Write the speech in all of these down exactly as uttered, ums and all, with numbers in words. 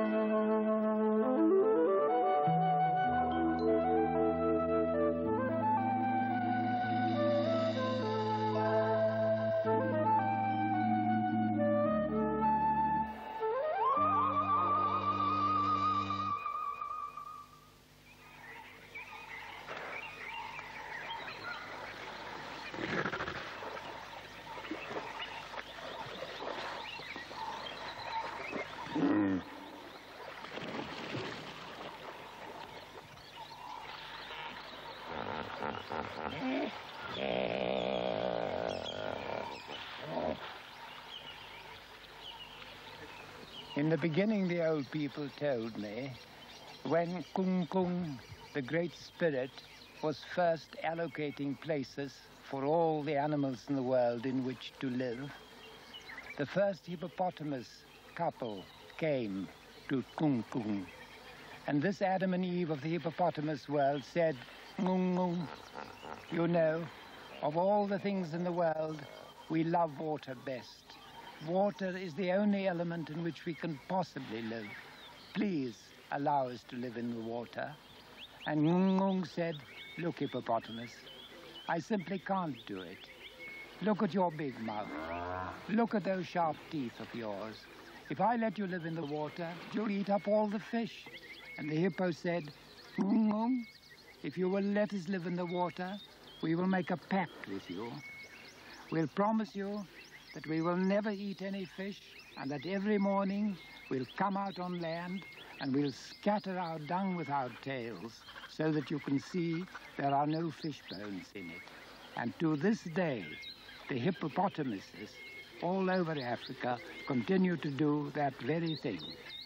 In the beginning, the old people told me, when Kung Kung, the great spirit, was first allocating places for all the animals in the world in which to live, the first hippopotamus couple came to Kung Kung. And this Adam and Eve of the hippopotamus world said, Ngung Ngung, you know, of all the things in the world, we love water best. Water is the only element in which we can possibly live. Please allow us to live in the water. And Ngung Ngung said, look, hippopotamus, I simply can't do it. Look at your big mouth. Look at those sharp teeth of yours. If I let you live in the water, you'll eat up all the fish. And the hippo said, Ngung Ngung, if you will let us live in the water, we will make a pact with you. We'll promise you that we will never eat any fish, and that every morning we'll come out on land and we'll scatter our dung with our tails so that you can see there are no fish bones in it. And to this day, the hippopotamuses all over Africa continue to do that very thing.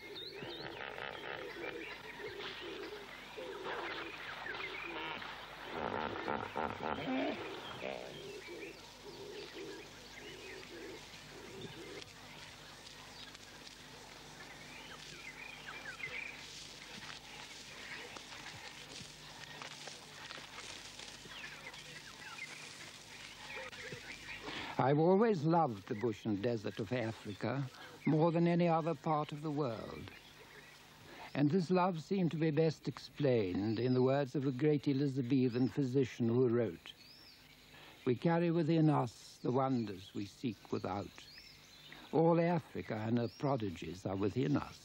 I've always loved the bush and desert of Africa more than any other part of the world. And this love seemed to be best explained in the words of a great Elizabethan physician who wrote, we carry within us the wonders we seek without. All Africa and her prodigies are within us.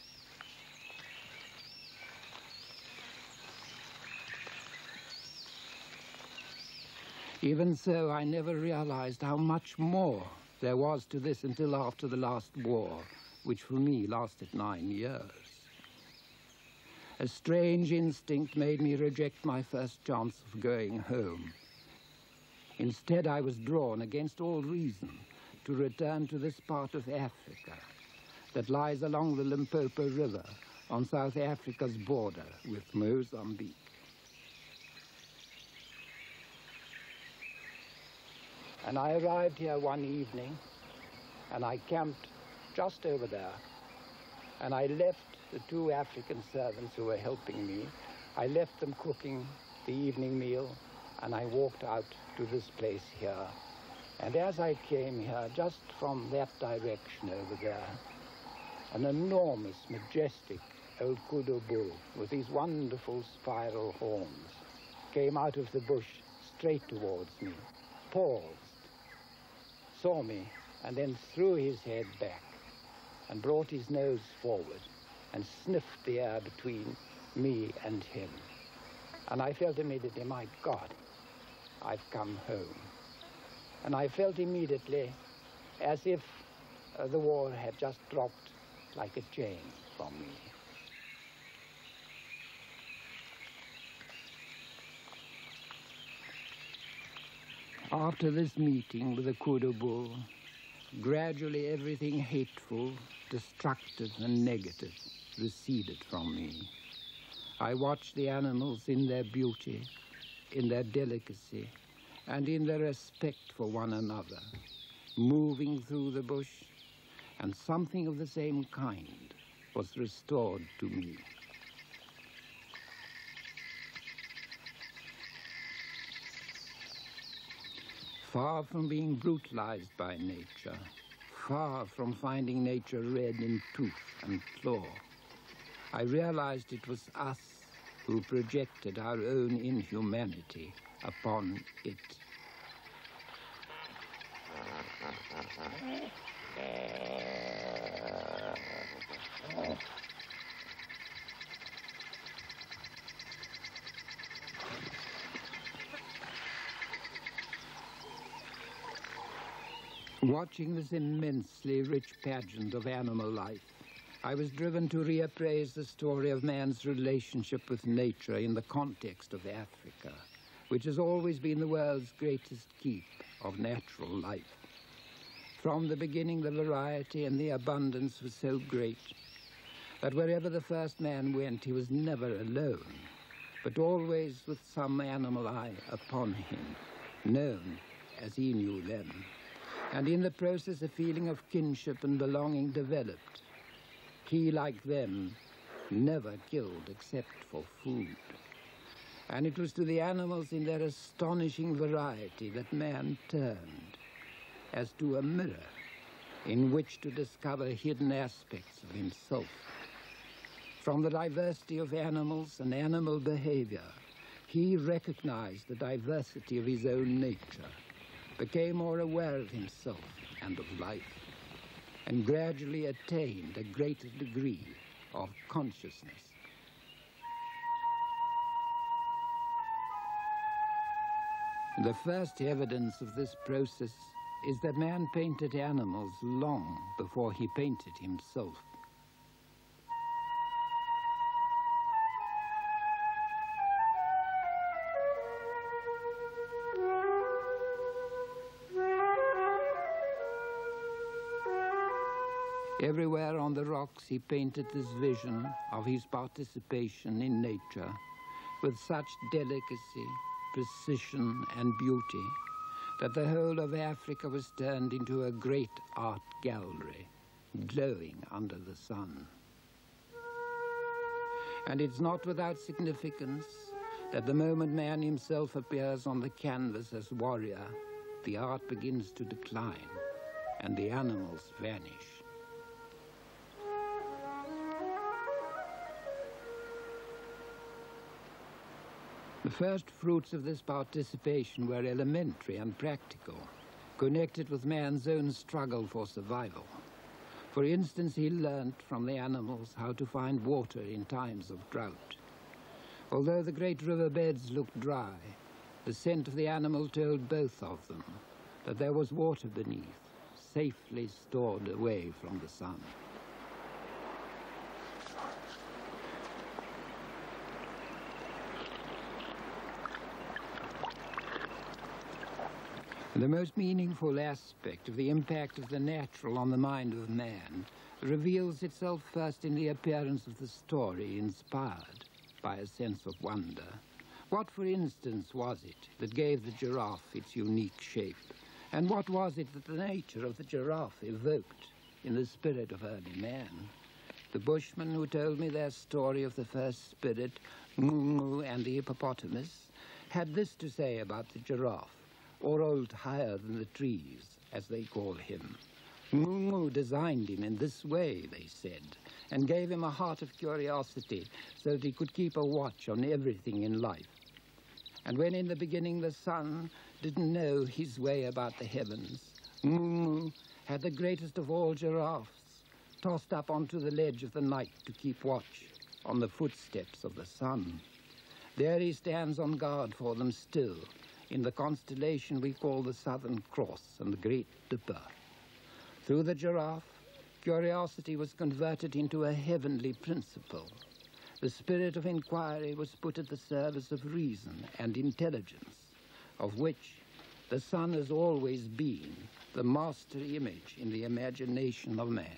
Even so, I never realized how much more there was to this until after the last war, which for me lasted nine years. A strange instinct made me reject my first chance of going home. Instead, I was drawn, against all reason, to return to this part of Africa that lies along the Limpopo River on South Africa's border with Mozambique. And I arrived here one evening, and I camped just over there. And I left the two African servants who were helping me. I left them cooking the evening meal, and I walked out to this place here. And as I came here, just from that direction over there, an enormous, majestic old kudu bull with these wonderful spiral horns came out of the bush straight towards me, paused, saw me, and then threw his head back and brought his nose forward and sniffed the air between me and him. And I felt immediately, my God, I've come home. And I felt immediately as if uh, the war had just dropped like a chain from me. After this meeting with the kudu bull, gradually everything hateful, destructive and negative receded from me. I watched the animals in their beauty, in their delicacy, and in their respect for one another, moving through the bush, and something of the same kind was restored to me. Far from being brutalized by nature, far from finding nature red in tooth and claw, I realized it was us who projected our own inhumanity upon it. Watching this immensely rich pageant of animal life, I was driven to reappraise the story of man's relationship with nature in the context of Africa, which has always been the world's greatest keep of natural life. From the beginning, the variety and the abundance was so great that wherever the first man went, he was never alone, but always with some animal eye upon him, known as he knew them. And in the process, a feeling of kinship and belonging developed. He, like them, never killed except for food. And it was to the animals in their astonishing variety that man turned, as to a mirror in which to discover hidden aspects of himself. From the diversity of animals and animal behavior, he recognized the diversity of his own nature, became more aware of himself and of life, and gradually attained a greater degree of consciousness. The first evidence of this process is that man painted animals long before he painted himself. Everywhere on the rocks he painted this vision of his participation in nature with such delicacy, precision, and beauty that the whole of Africa was turned into a great art gallery, glowing under the sun. And it's not without significance that the moment man himself appears on the canvas as warrior, the art begins to decline and the animals vanish. The first fruits of this participation were elementary and practical, connected with man's own struggle for survival. For instance, he learnt from the animals how to find water in times of drought. Although the great riverbeds looked dry, the scent of the animal told both of them that there was water beneath, safely stored away from the sun. The most meaningful aspect of the impact of the natural on the mind of man reveals itself first in the appearance of the story inspired by a sense of wonder. What, for instance, was it that gave the giraffe its unique shape? And what was it that the nature of the giraffe evoked in the spirit of early man? The bushmen who told me their story of the first spirit, Moo and the hippopotamus, had this to say about the giraffe, or old higher than the trees, as they call him. Moo designed him in this way, they said, and gave him a heart of curiosity so that he could keep a watch on everything in life. And when in the beginning the sun didn't know his way about the heavens, Moo had the greatest of all giraffes tossed up onto the ledge of the night to keep watch on the footsteps of the sun. There he stands on guard for them still, in the constellation we call the Southern Cross and the Great Dipper. Through the giraffe, curiosity was converted into a heavenly principle. The spirit of inquiry was put at the service of reason and intelligence, of which the sun has always been the master image in the imagination of man.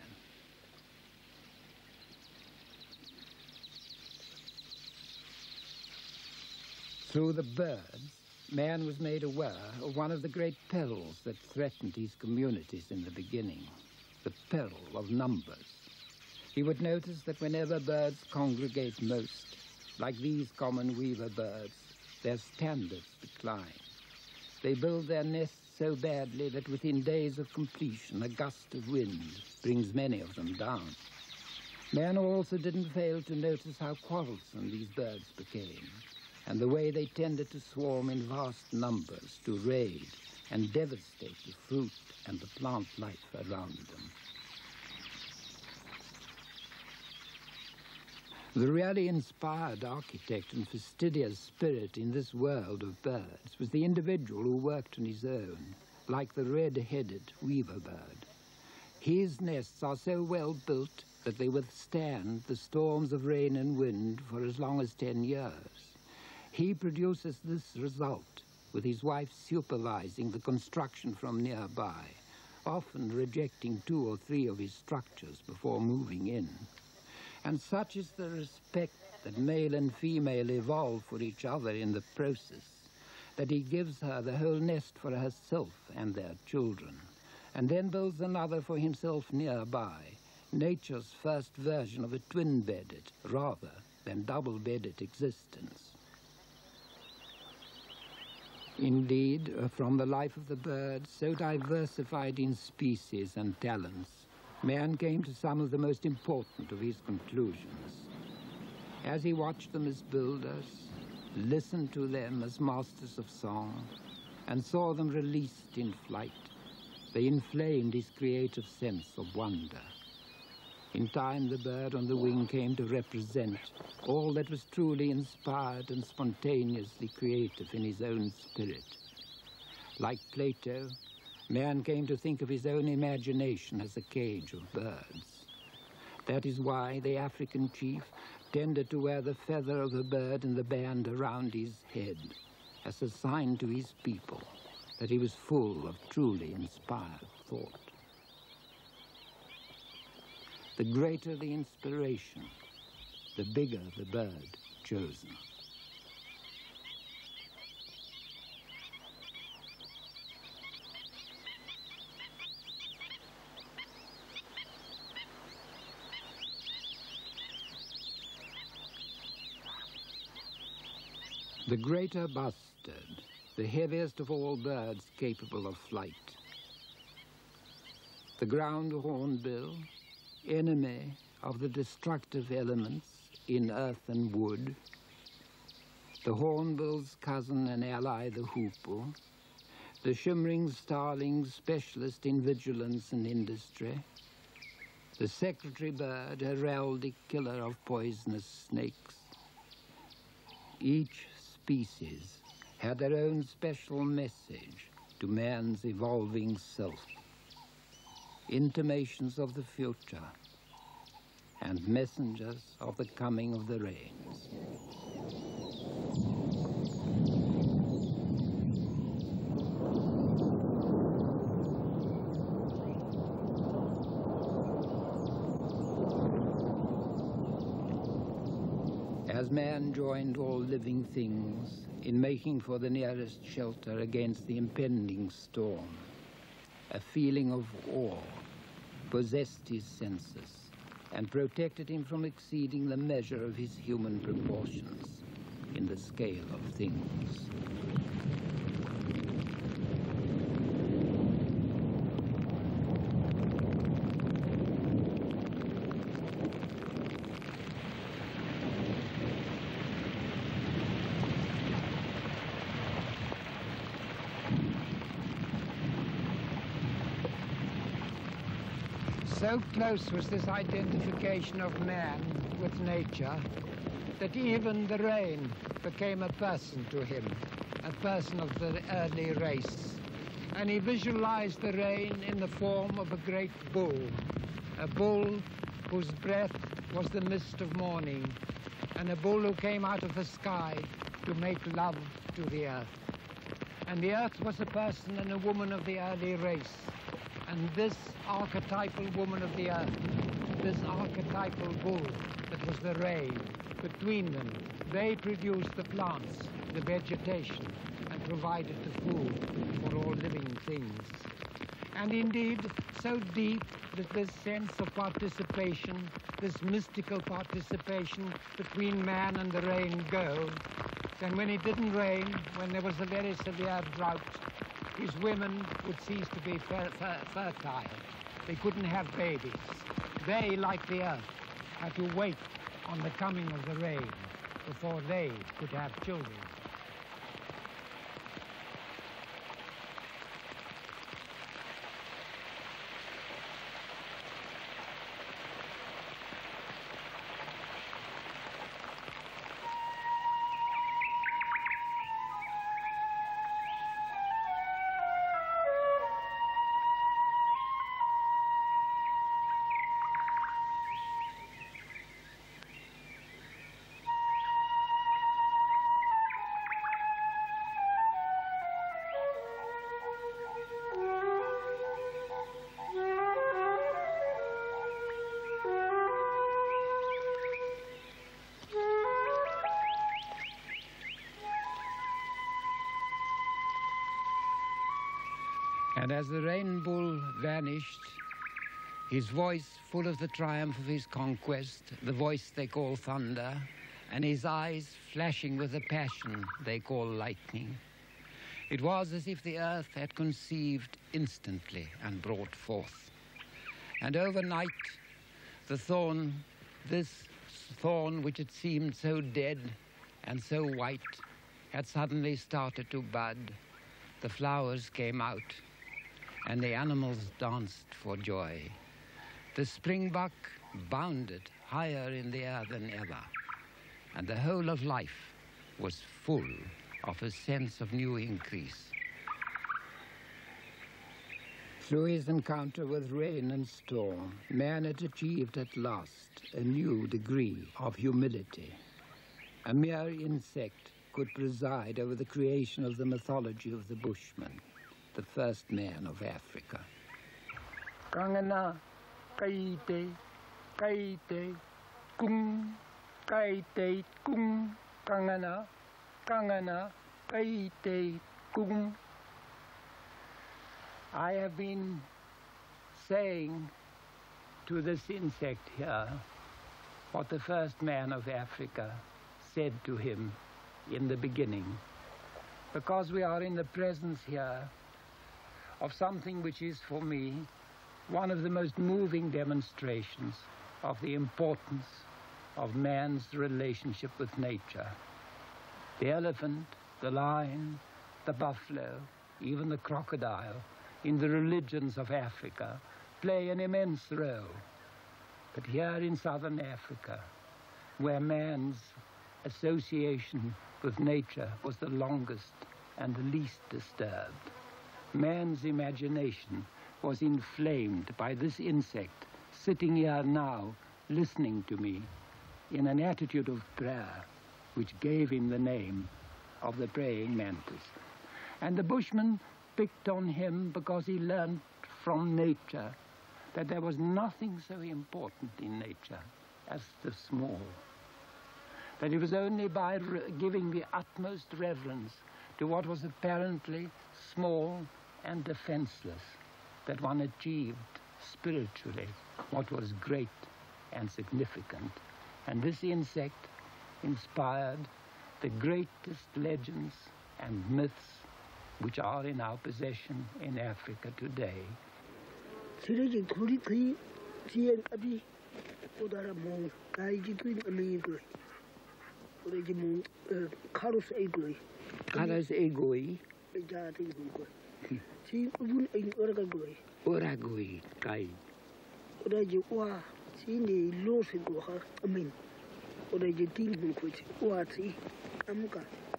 Through the birds, man was made aware of one of the great perils that threatened his communities in the beginning, the peril of numbers. He would notice that whenever birds congregate most, like these common weaver birds, their standards decline. They build their nests so badly that within days of completion, a gust of wind brings many of them down. Man also didn't fail to notice how quarrelsome these birds became, and the way they tended to swarm in vast numbers to raid and devastate the fruit and the plant life around them. The really inspired architect and fastidious spirit in this world of birds was the individual who worked on his own, like the red-headed weaver bird. His nests are so well built that they withstand the storms of rain and wind for as long as ten years. He produces this result with his wife supervising the construction from nearby, often rejecting two or three of his structures before moving in. And such is the respect that male and female evolve for each other in the process, that he gives her the whole nest for herself and their children, and then builds another for himself nearby, nature's first version of a twin-bedded rather than double-bedded existence. Indeed, from the life of the bird, so diversified in species and talents, man came to some of the most important of his conclusions. As he watched them as builders, listened to them as masters of song, and saw them released in flight, they inflamed his creative sense of wonder. In time, the bird on the wing came to represent all that was truly inspired and spontaneously creative in his own spirit. Like Plato, man came to think of his own imagination as a cage of birds. That is why the African chief tended to wear the feather of a bird in the band around his head, as a sign to his people that he was full of truly inspired thought. The greater the inspiration, the bigger the bird chosen. The greater bustard, the heaviest of all birds capable of flight. The ground hornbill, enemy of the destructive elements in earth and wood. The hornbill's cousin and ally, the hoopoe. The shimmering starling's specialist in vigilance and industry. The secretary bird, heraldic killer of poisonous snakes. Each species had their own special message to man's evolving self. Intimations of the future and messengers of the coming of the rains. As man joined all living things in making for the nearest shelter against the impending storm, a feeling of awe possessed his senses and protected him from exceeding the measure of his human proportions in the scale of things. So close was this identification of man with nature that even the rain became a person to him, a person of the early race. And he visualized the rain in the form of a great bull, a bull whose breath was the mist of morning, and a bull who came out of the sky to make love to the earth. And the earth was a person and a woman of the early race. And this archetypal woman of the earth, this archetypal bull that was the rain, between them, they produced the plants, the vegetation, and provided the food for all living things. And indeed, so deep did this sense of participation, this mystical participation between man and the rain go, that when it didn't rain, when there was a very severe drought, his women would cease to be fer fer fertile. They couldn't have babies. They, like the earth, had to wait on the coming of the rain before they could have children. And as the rain bull vanished, his voice full of the triumph of his conquest, the voice they call thunder, and his eyes flashing with the passion they call lightning, it was as if the earth had conceived instantly and brought forth. And overnight, the thorn, this thorn which had seemed so dead and so white, had suddenly started to bud. The flowers came out, and the animals danced for joy. The springbuck bounded higher in the air than ever, and the whole of life was full of a sense of new increase. Through his encounter with rain and storm, man had achieved at last a new degree of humility. A mere insect could preside over the creation of the mythology of the Bushman, the first man of Africa. Kangana, kaite, kaite, kung, kaite, kung, kangana, kangana, kaite, kung. I have been saying to this insect here what the first man of Africa said to him in the beginning, because we are in the presence here of something which is, for me, one of the most moving demonstrations of the importance of man's relationship with nature. The elephant, the lion, the buffalo, even the crocodile, in the religions of Africa, play an immense role. But here in southern Africa, where man's association with nature was the longest and the least disturbed, man's imagination was inflamed by this insect sitting here now, listening to me in an attitude of prayer, which gave him the name of the praying mantis. And the Bushman picked on him because he learned from nature that there was nothing so important in nature as the small. That it was only by giving the utmost reverence to what was apparently small and defenseless that one achieved spiritually what was great and significant. And this insect inspired the greatest legends and myths which are in our possession in Africa today. Carlos egoi. Oragoi kai. Oraji wa sini losi go ha amin. Oraji tin ko wa ti amuka.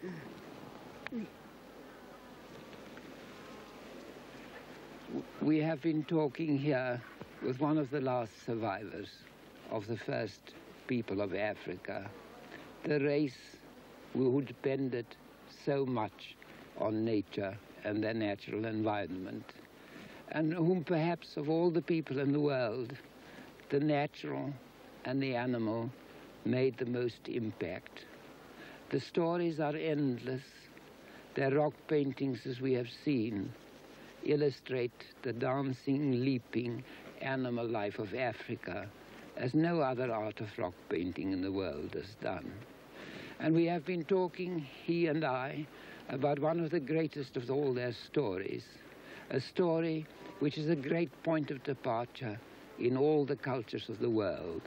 We have been talking here with one of the last survivors of the first people of Africa, the race who depended so much on nature and their natural environment, and whom perhaps of all the people in the world, the natural and the animal made the most impact. The stories are endless. Their rock paintings, as we have seen, illustrate the dancing, leaping animal life of Africa as no other art of rock painting in the world has done. And we have been talking, he and I, about one of the greatest of all their stories, a story which is a great point of departure in all the cultures of the world,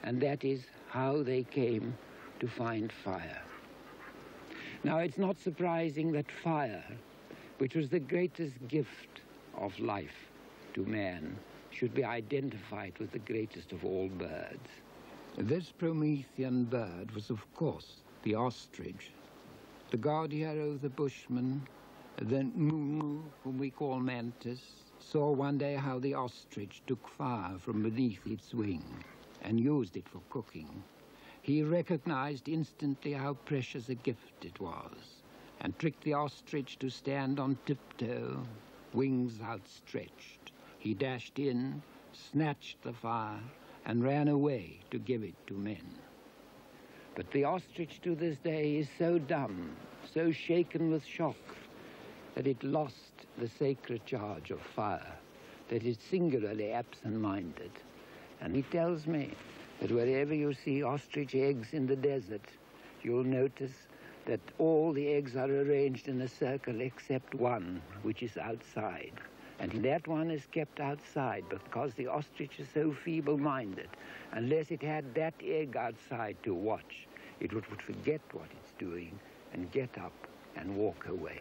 and that is how they came to find fire. Now, it's not surprising that fire, which was the greatest gift of life to man, should be identified with the greatest of all birds. This Promethean bird was, of course, the ostrich. The god hero of the Bushmen, the moo, whom we call mantis, saw one day how the ostrich took fire from beneath its wing and used it for cooking. He recognized instantly how precious a gift it was and tricked the ostrich to stand on tiptoe, wings outstretched. He dashed in, snatched the fire, and ran away to give it to men. But the ostrich to this day is so dumb, so shaken with shock, that it lost the sacred charge of fire, that it's singularly absent-minded. And he tells me that wherever you see ostrich eggs in the desert, you'll notice that all the eggs are arranged in a circle except one, which is outside. And that one is kept outside because the ostrich is so feeble-minded. Unless it had that egg outside to watch, it would forget what it's doing and get up and walk away.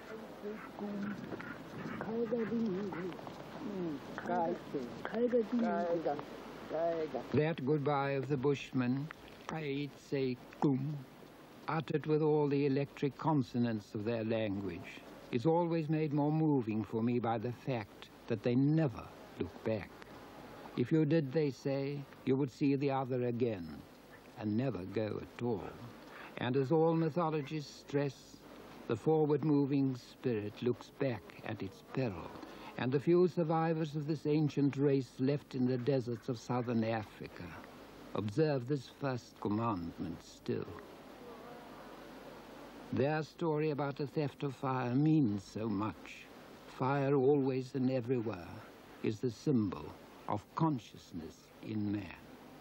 That goodbye of the Bushmen, say kum, uttered with all the electric consonants of their language, is always made more moving for me by the fact that they never look back. If you did, they say, you would see the other again and never go at all. And as all mythologies stress, the forward-moving spirit looks back at its peril. And the few survivors of this ancient race left in the deserts of southern Africa observe this first commandment still. Their story about the theft of fire means so much. Fire always and everywhere is the symbol of consciousness in man.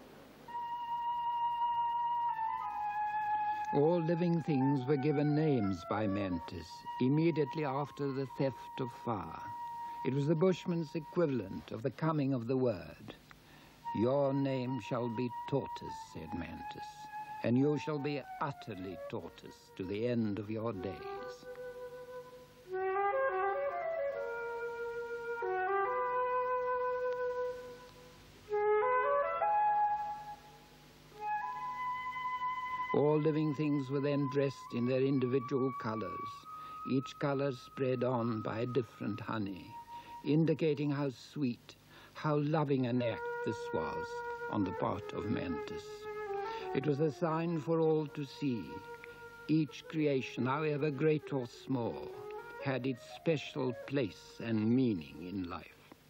All living things were given names by Mantis immediately after the theft of fire. It was the Bushman's equivalent of the coming of the word. Your name shall be Tortoise, said Mantis, and you shall be utterly tortoise to the end of your days. All living things were then dressed in their individual colors, each color spread on by a different honey, indicating how sweet, how loving an act this was on the part of Mantis. It was a sign for all to see. Each creation, however great or small, had its special place and meaning in life.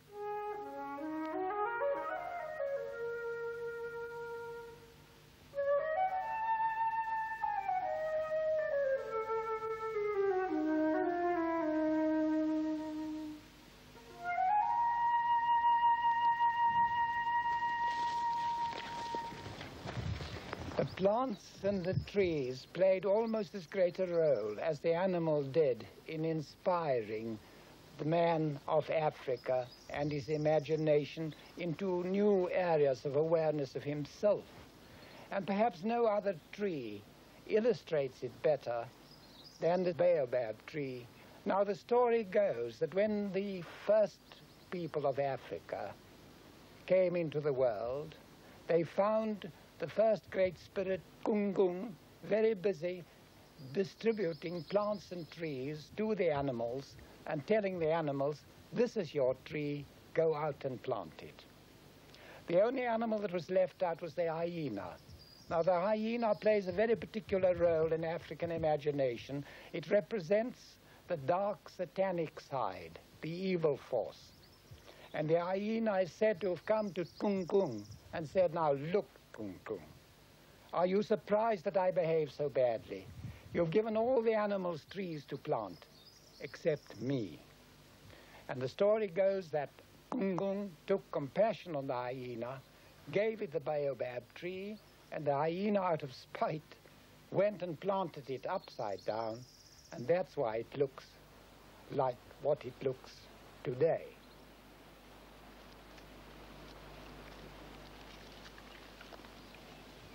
The plants and the trees played almost as great a role as the animal did in inspiring the man of Africa and his imagination into new areas of awareness of himself. And perhaps no other tree illustrates it better than the baobab tree. Now, the story goes that when the first people of Africa came into the world, they found the first great spirit, Gung Gung, very busy distributing plants and trees to the animals and telling the animals, this is your tree, go out and plant it. The only animal that was left out was the hyena. Now, the hyena plays a very particular role in African imagination. It represents the dark satanic side, the evil force. And the hyena is said to have come to Gung Gung and said, now look, Gung Gung, are you surprised that I behave so badly? You've given all the animals trees to plant, except me. And the story goes that Gung Gung took compassion on the hyena, gave it the baobab tree, and the hyena, out of spite, went and planted it upside down, and that's why it looks like what it looks today.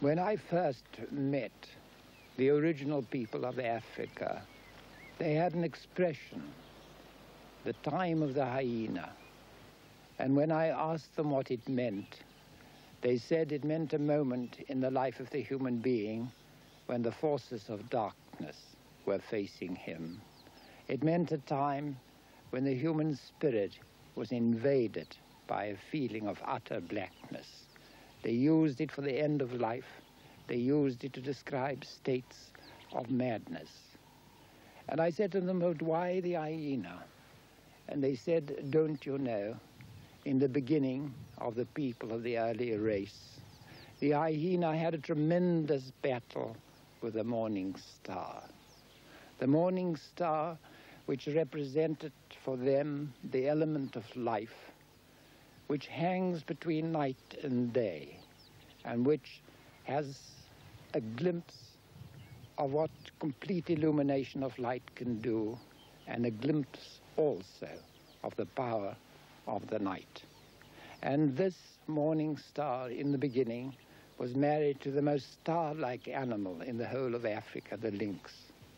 When I first met the original people of Africa, they had an expression, the time of the hyena. And when I asked them what it meant, they said it meant a moment in the life of the human being when the forces of darkness were facing him. It meant a time when the human spirit was invaded by a feeling of utter blackness. They used it for the end of life. They used it to describe states of madness. And I said to them, but why the hyena? And they said, don't you know, in the beginning of the people of the earlier race, the hyena had a tremendous battle with the morning star. The morning star, which represented for them the element of life, which hangs between night and day, and which has a glimpse of what complete illumination of light can do, and a glimpse also of the power of the night. And this morning star in the beginning was married to the most star-like animal in the whole of Africa, the lynx.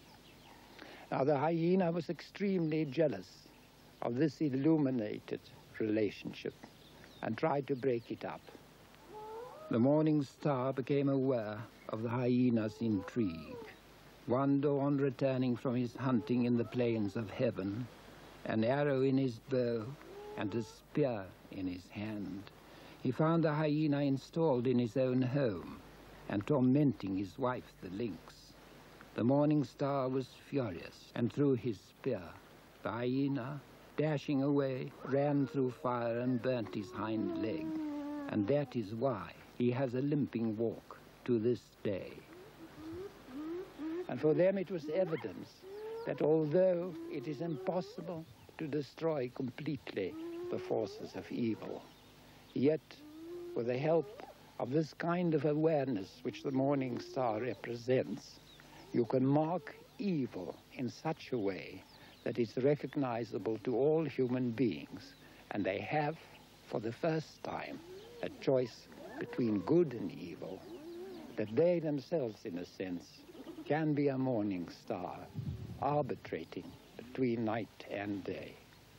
Now the hyena was extremely jealous of this illuminated relationship and tried to break it up. The morning star became aware of the hyena's intrigue. One dawn, returning from his hunting in the plains of heaven, an arrow in his bow and a spear in his hand, he found the hyena installed in his own home and tormenting his wife, the lynx. The morning star was furious and threw his spear. The hyena, dashing away, ran through fire and burnt his hind leg. And that is why he has a limping walk to this day. And for them it was evidence that although it is impossible to destroy completely the forces of evil, yet with the help of this kind of awareness which the morning star represents, you can mark evil in such a way that it's recognizable to all human beings, and they have, for the first time, a choice between good and evil, that they themselves, in a sense, can be a morning star, arbitrating between night and day.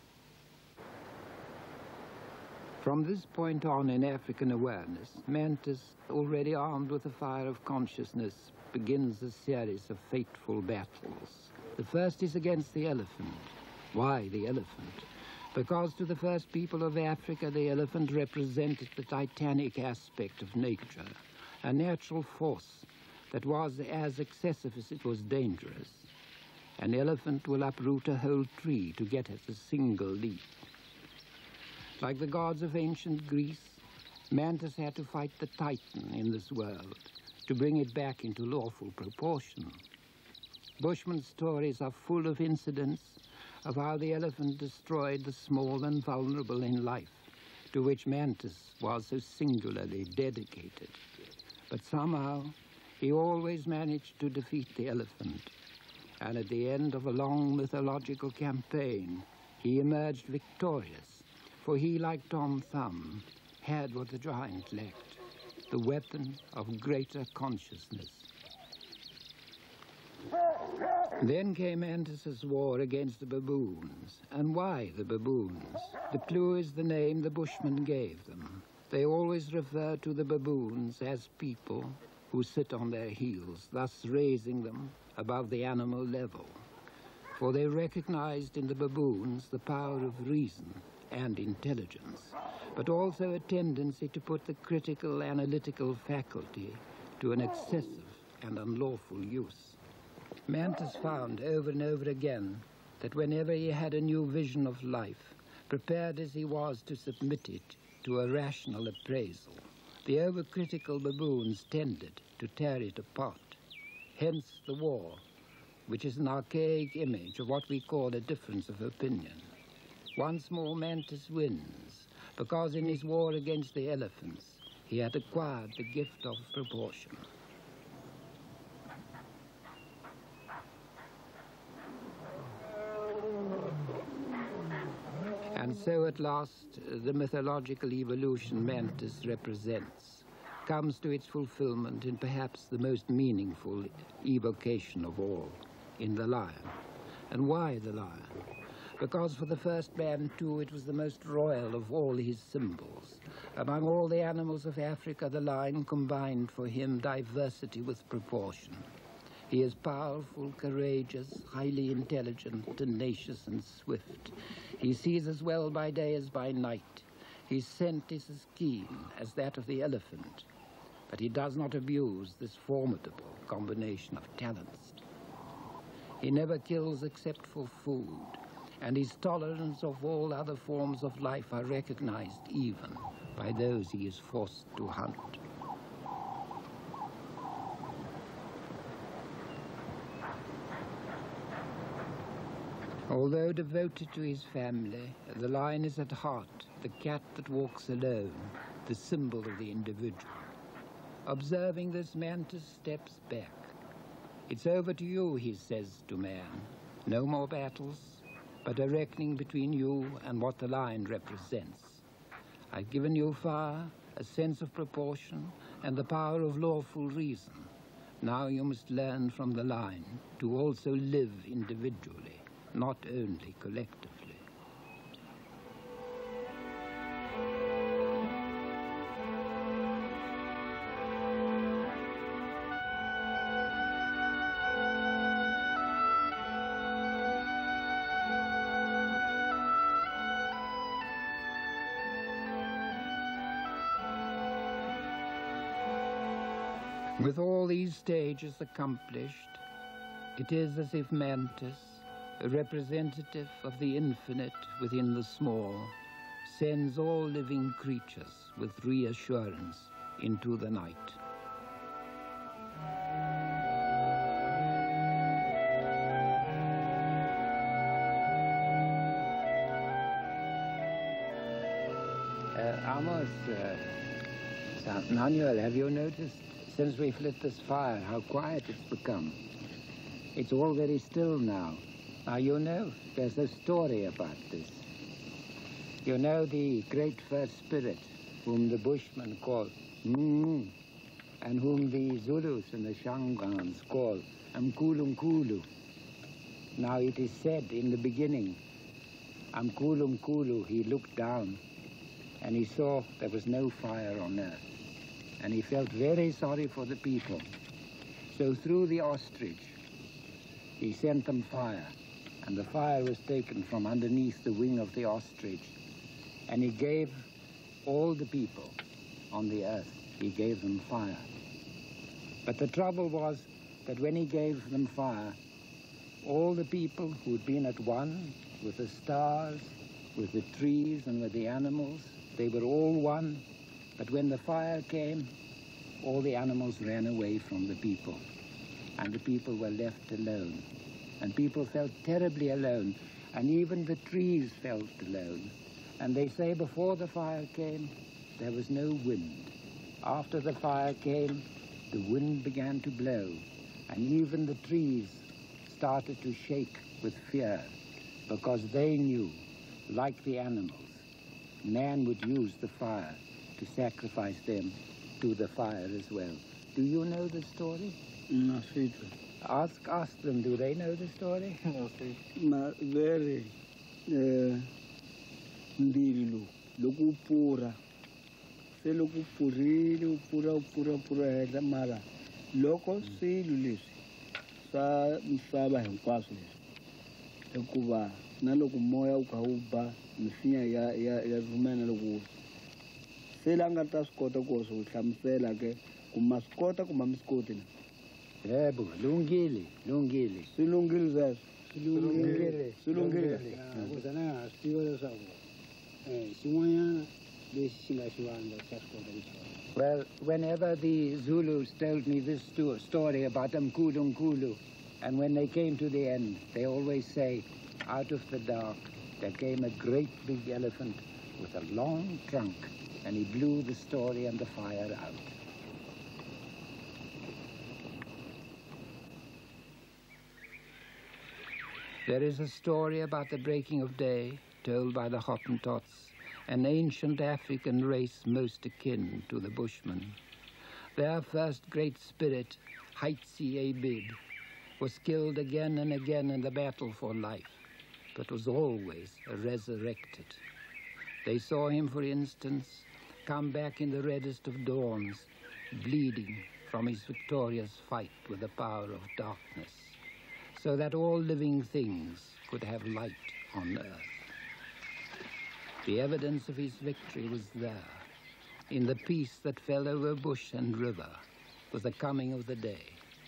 From this point on in African awareness, Mantis, already armed with the fire of consciousness, begins a series of fateful battles. The first is against the elephant. Why the elephant? Because to the first people of Africa, the elephant represented the titanic aspect of nature, a natural force that was as excessive as it was dangerous. An elephant will uproot a whole tree to get at a single leaf. Like the gods of ancient Greece, Mantis had to fight the Titan in this world to bring it back into lawful proportion. Bushman stories are full of incidents of how the elephant destroyed the small and vulnerable in life, to which Mantis was so singularly dedicated. But somehow, he always managed to defeat the elephant, and at the end of a long mythological campaign, he emerged victorious, for he, like Tom Thumb, had what the giant lacked, the weapon of greater consciousness. Then came Mantis's war against the baboons. And why the baboons? The clue is the name the Bushmen gave them. They always refer to the baboons as people who sit on their heels, thus raising them above the animal level. For they recognized in the baboons the power of reason and intelligence, but also a tendency to put the critical, analytical faculty to an excessive and unlawful use. Mantis found over and over again that whenever he had a new vision of life, prepared as he was to submit it to a rational appraisal, the overcritical baboons tended to tear it apart. Hence the war, which is an archaic image of what we call a difference of opinion. Once more Mantis wins, because in his war against the elephants, he had acquired the gift of proportion. And so at last, the mythological evolution Mantis represents comes to its fulfillment in perhaps the most meaningful evocation of all, in the lion. And why the lion? Because for the first man, too, it was the most royal of all his symbols. Among all the animals of Africa, the lion combined for him diversity with proportion. He is powerful, courageous, highly intelligent, tenacious and swift. He sees as well by day as by night. His scent is as keen as that of the elephant, but he does not abuse this formidable combination of talents. He never kills except for food, and his tolerance of all other forms of life are recognized even by those he is forced to hunt. Although devoted to his family, the lion is at heart the cat that walks alone, the symbol of the individual. Observing this, Mantis steps back. It's over to you, he says to man. No more battles, but a reckoning between you and what the lion represents. I've given you fire, a sense of proportion, and the power of lawful reason. Now you must learn from the lion to also live individually, not only collectively. With all these stages accomplished, it is as if Mantis, a representative of the infinite within the small, sends all living creatures with reassurance into the night. Uh, Amos, uh, Manuel, have you noticed, since we've lit this fire, how quiet it's become? It's all very still now. Now, you know, there's a story about this. You know the great first spirit, whom the Bushmen call mm, and whom the Zulus and the Shangans call Amkulunkulu. Now, it is said in the beginning, Amkulunkulu, he looked down and he saw there was no fire on earth. And he felt very sorry for the people. So through the ostrich, he sent them fire. And the fire was taken from underneath the wing of the ostrich. And he gave all the people on the earth, he gave them fire. But the trouble was that when he gave them fire, all the people who'd been at one with the stars, with the trees and with the animals, they were all one. But when the fire came, all the animals ran away from the people, and the people were left alone. And people felt terribly alone, and even the trees felt alone. And they say before the fire came, there was no wind. After the fire came, the wind began to blow, and even the trees started to shake with fear, because they knew, like the animals, man would use the fire to sacrifice them to the fire as well. Do you know the story? No, sir. Ask, ask them, do they know the story? No, sir. Ma very, ndilu, loku pura, se loku purili, pura, pura, pura, heda mara, loko silu lisi, sa msaba hinkwaswo lisi, hikuva na loko moya ukauba, misinya ya ya ya rumena loko se la nga ta swi kota ku swi hlamusela ke ku ma swi kota ku ma mi swi koti na. Yebo, lungile, lungile. Swi lunghile sweswo. Swi lunghile. Swi lunghile. Kutana nga swi tiva leswaku eh xin'wanyana lexi xi nga xivandla xa swi kota ku xona. Well, whenever the Zulus told me this sto- story about Mkulunkulu, and when they came to the end, they always say, out of the dark, there came a great big elephant with a long trunk, and he blew the story and the fire out. There is a story about the breaking of day, told by the Hottentots, an ancient African race most akin to the Bushmen. Their first great spirit, Haitsi-Abid, was killed again and again in the battle for life, but was always resurrected. They saw him, for instance, come back in the reddest of dawns, bleeding from his victorious fight with the power of darkness, so that all living things could have light on earth. The evidence of his victory was there, in the peace that fell over bush and river with the coming of the day.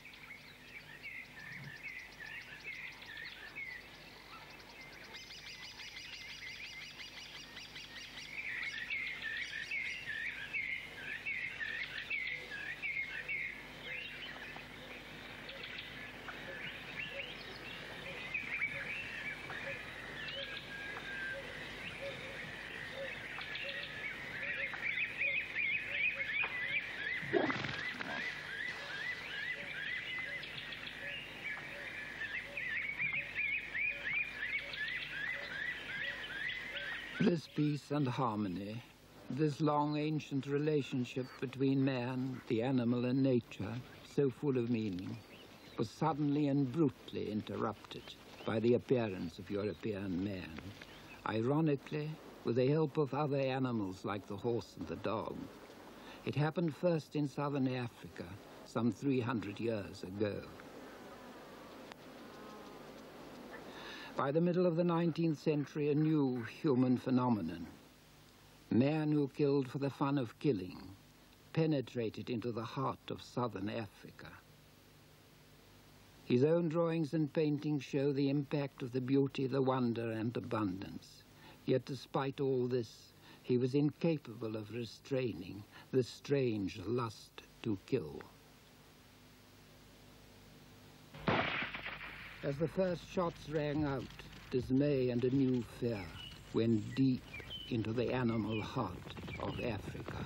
This peace and harmony, this long ancient relationship between man, the animal, and nature, so full of meaning, was suddenly and brutally interrupted by the appearance of European man, ironically with the help of other animals like the horse and the dog. It happened first in southern Africa, some three hundred years ago. By the middle of the nineteenth century, a new human phenomenon, man who killed for the fun of killing, penetrated into the heart of southern Africa. His own drawings and paintings show the impact of the beauty, the wonder, and abundance. Yet despite all this, he was incapable of restraining the strange lust to kill. As the first shots rang out, dismay and a new fear went deep into the animal heart of Africa.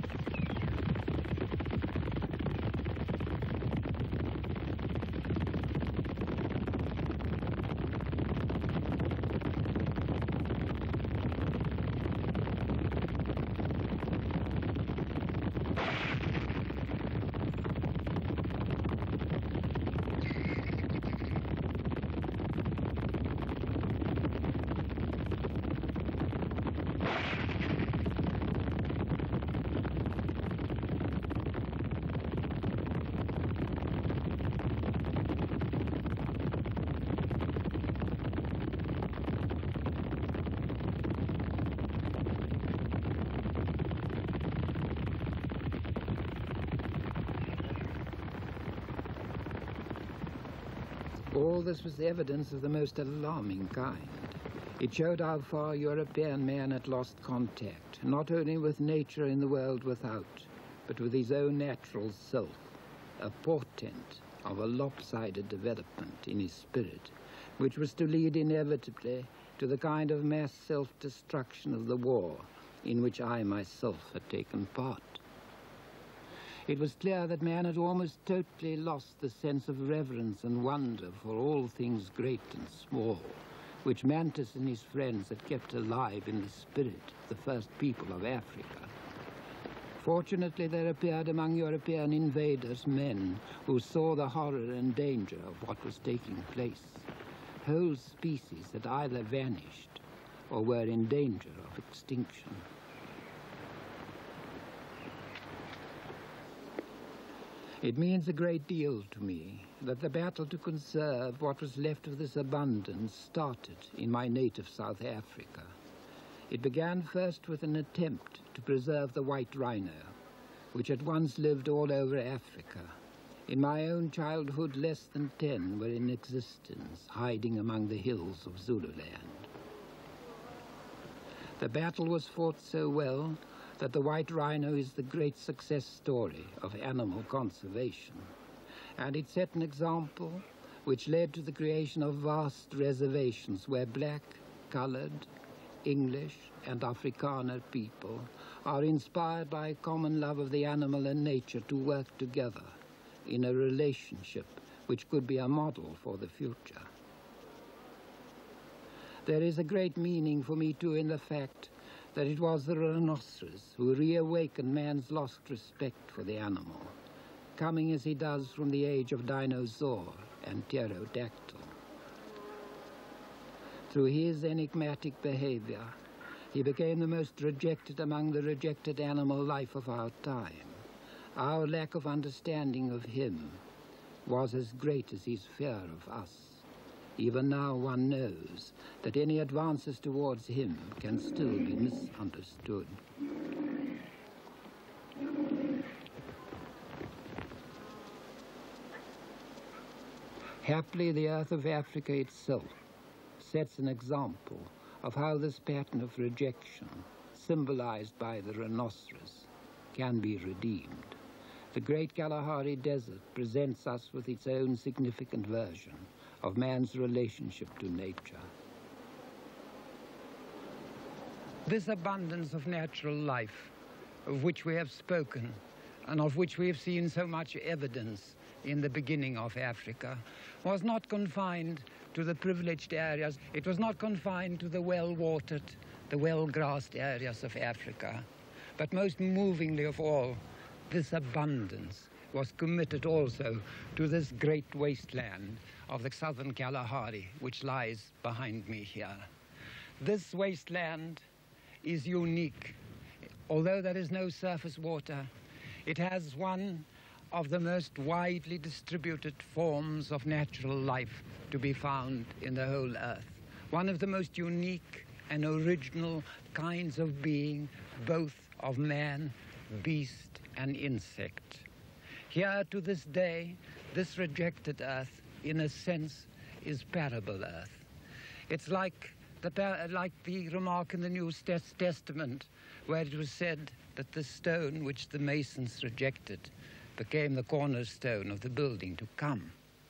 All this was evidence of the most alarming kind. It showed how far European man had lost contact, not only with nature in the world without, but with his own natural self, a portent of a lopsided development in his spirit, which was to lead inevitably to the kind of mass self-destruction of the war in which I myself had taken part. It was clear that man had almost totally lost the sense of reverence and wonder for all things great and small, which Mantus and his friends had kept alive in the spirit of the first people of Africa. Fortunately, there appeared among European invaders men who saw the horror and danger of what was taking place. Whole species had either vanished or were in danger of extinction. It means a great deal to me that the battle to conserve what was left of this abundance started in my native South Africa. It began first with an attempt to preserve the white rhino, which had once lived all over Africa. In my own childhood, less than ten were in existence, hiding among the hills of Zululand. The battle was fought so well that the white rhino is the great success story of animal conservation. And it set an example which led to the creation of vast reservations where black, colored, English and Afrikaner people are inspired by a common love of the animal and nature to work together in a relationship which could be a model for the future. There is a great meaning for me too in the fact that it was the rhinoceros who reawakened man's lost respect for the animal, coming as he does from the age of dinosaur and pterodactyl. Through his enigmatic behavior, he became the most rejected among the rejected animal life of our time. Our lack of understanding of him was as great as his fear of us. Even now one knows that any advances towards him can still be misunderstood. Happily, the earth of Africa itself sets an example of how this pattern of rejection, symbolized by the rhinoceros, can be redeemed. The great Kalahari Desert presents us with its own significant version of man's relationship to nature. This abundance of natural life, of which we have spoken, and of which we have seen so much evidence in the beginning of Africa, was not confined to the privileged areas. It was not confined to the well-watered, the well-grassed areas of Africa. But most movingly of all, this abundance was committed also to this great wasteland of the southern Kalahari, which lies behind me here. This wasteland is unique. Although there is no surface water, it has one of the most widely distributed forms of natural life to be found in the whole earth. One of the most unique and original kinds of being, both of man, beast, and insect. Here to this day, this rejected earth, in a sense, is parable earth. It's like the, like the remark in the New Testament, where it was said that the stone which the masons rejected became the cornerstone of the building to come.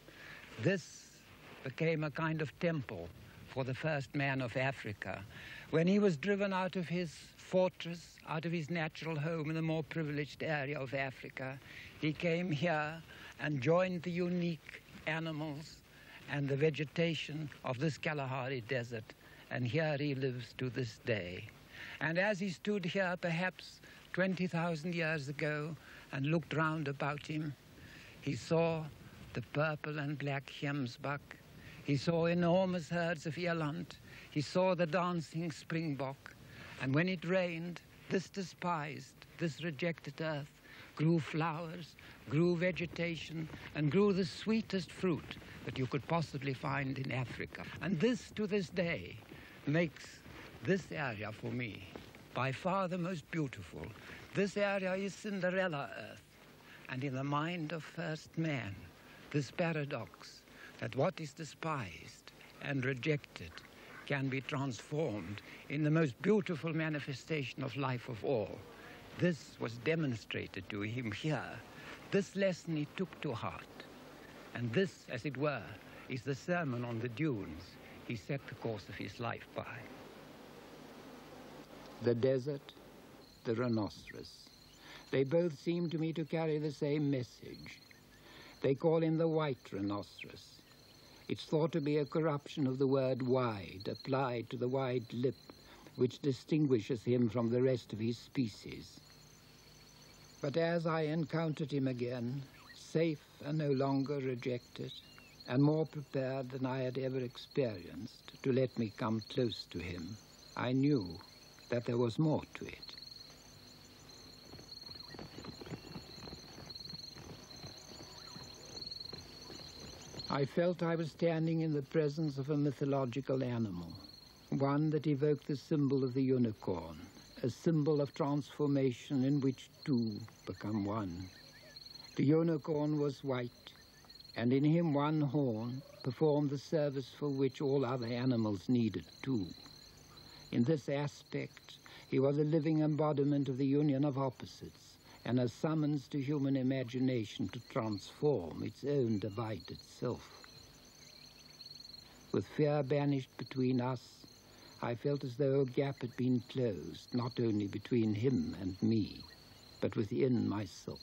This became a kind of temple for the first man of Africa. When he was driven out of his fortress, out of his natural home in the more privileged area of Africa, he came here and joined the unique animals and the vegetation of this Kalahari Desert, and here he lives to this day. And as he stood here perhaps twenty thousand years ago and looked round about him, he saw the purple and black gemsbok. He saw enormous herds of eland. He saw the dancing springbok. And when it rained, this despised, this rejected earth grew flowers, grew vegetation, and grew the sweetest fruit that you could possibly find in Africa. And this, to this day, makes this area for me by far the most beautiful. This area is Cinderella earth, and in the mind of first man, this paradox that what is despised and rejected can be transformed in the most beautiful manifestation of life of all. This was demonstrated to him here. This lesson he took to heart. And this, as it were, is the sermon on the dunes he set the course of his life by. The desert, the rhinoceros. They both seem to me to carry the same message. They call him the white rhinoceros. It's thought to be a corruption of the word wide, applied to the wide lip, which distinguishes him from the rest of his species. But as I encountered him again, safe and no longer rejected, and more prepared than I had ever experienced to let me come close to him, I knew that there was more to it. I felt I was standing in the presence of a mythological animal, one that evoked the symbol of the unicorn, a symbol of transformation in which two become one. The unicorn was white, and in him one horn performed the service for which all other animals needed two. In this aspect, he was a living embodiment of the union of opposites, and a summons to human imagination to transform its own divided self. With fear banished between us, I felt as though a gap had been closed, not only between him and me, but within myself.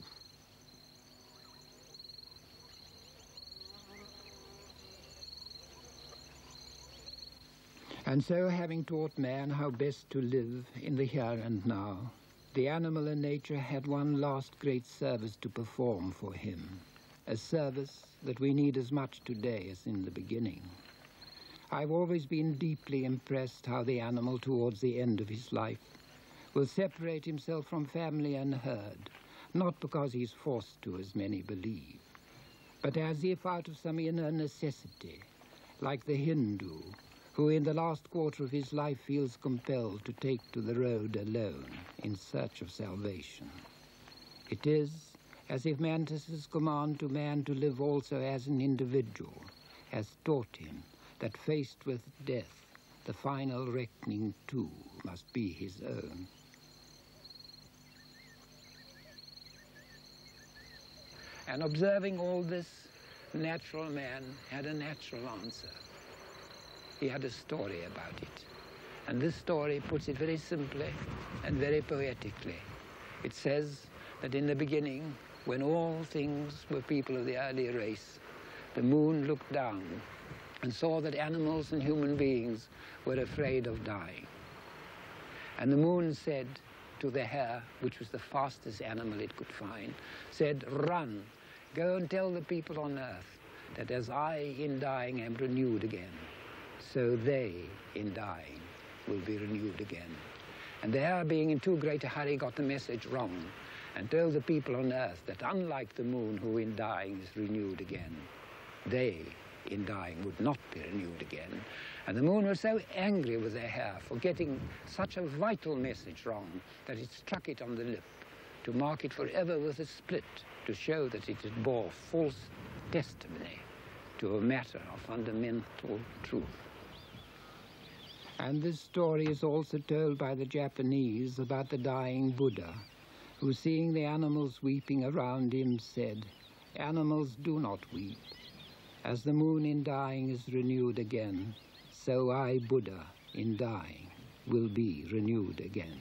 And so, having taught man how best to live in the here and now, the animal and nature had one last great service to perform for him, a service that we need as much today as in the beginning. I've always been deeply impressed how the animal, towards the end of his life, will separate himself from family and herd, not because he's forced to, as many believe, but as if out of some inner necessity, like the Hindu, who in the last quarter of his life feels compelled to take to the road alone in search of salvation. It is as if Mantus's command to man to live also as an individual has taught him that faced with death, the final reckoning too must be his own. And observing all this, natural man had a natural answer. He had a story about it. And this story puts it very simply and very poetically. It says that in the beginning, when all things were people of the early race, the moon looked down and saw that animals and human beings were afraid of dying. And the moon said to the hare, which was the fastest animal it could find, said, "Run, go and tell the people on earth that as I in dying am renewed again, so they in dying will be renewed again." And the hare, being in too great a hurry, got the message wrong and told the people on earth that unlike the moon, who in dying is renewed again, they in dying would not be renewed again. And the moon was so angry with the hare for getting such a vital message wrong that it struck it on the lip to mark it forever with a split, to show that it had bore false testimony to a matter of fundamental truth. And this story is also told by the Japanese about the dying Buddha, who, seeing the animals weeping around him, said, "Animals, do not weep. As the moon in dying is renewed again, so I, Buddha, in dying, will be renewed again."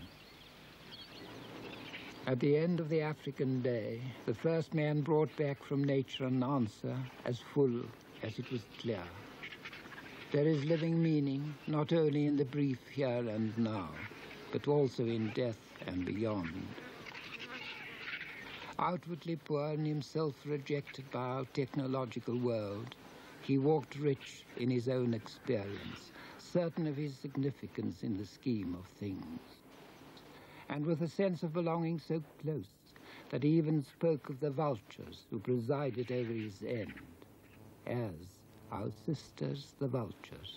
At the end of the African day, the first man brought back from nature an answer as full as it was clear. There is living meaning not only in the brief here and now, but also in death and beyond. Outwardly poor and himself rejected by our technological world, he walked rich in his own experience, certain of his significance in the scheme of things, and with a sense of belonging so close that he even spoke of the vultures who presided over his end as our sisters, the vultures.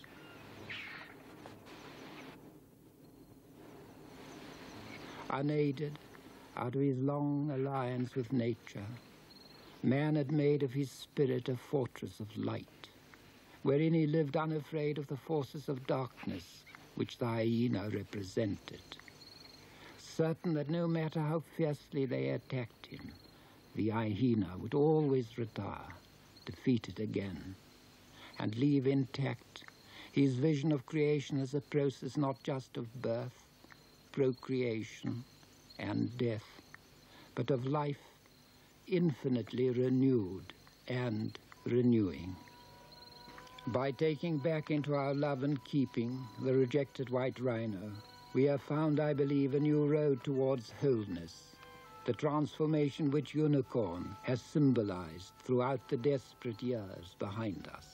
Unaided, out of his long alliance with nature, man had made of his spirit a fortress of light, wherein he lived unafraid of the forces of darkness which the hyena represented, certain that no matter how fiercely they attacked him, the hyena would always retire, defeated again, and leave intact his vision of creation as a process not just of birth, procreation, and death, but of life infinitely renewed and renewing. By taking back into our love and keeping the rejected white rhino, we have found, I believe, a new road towards wholeness, the transformation which unicorn has symbolized throughout the desperate years behind us.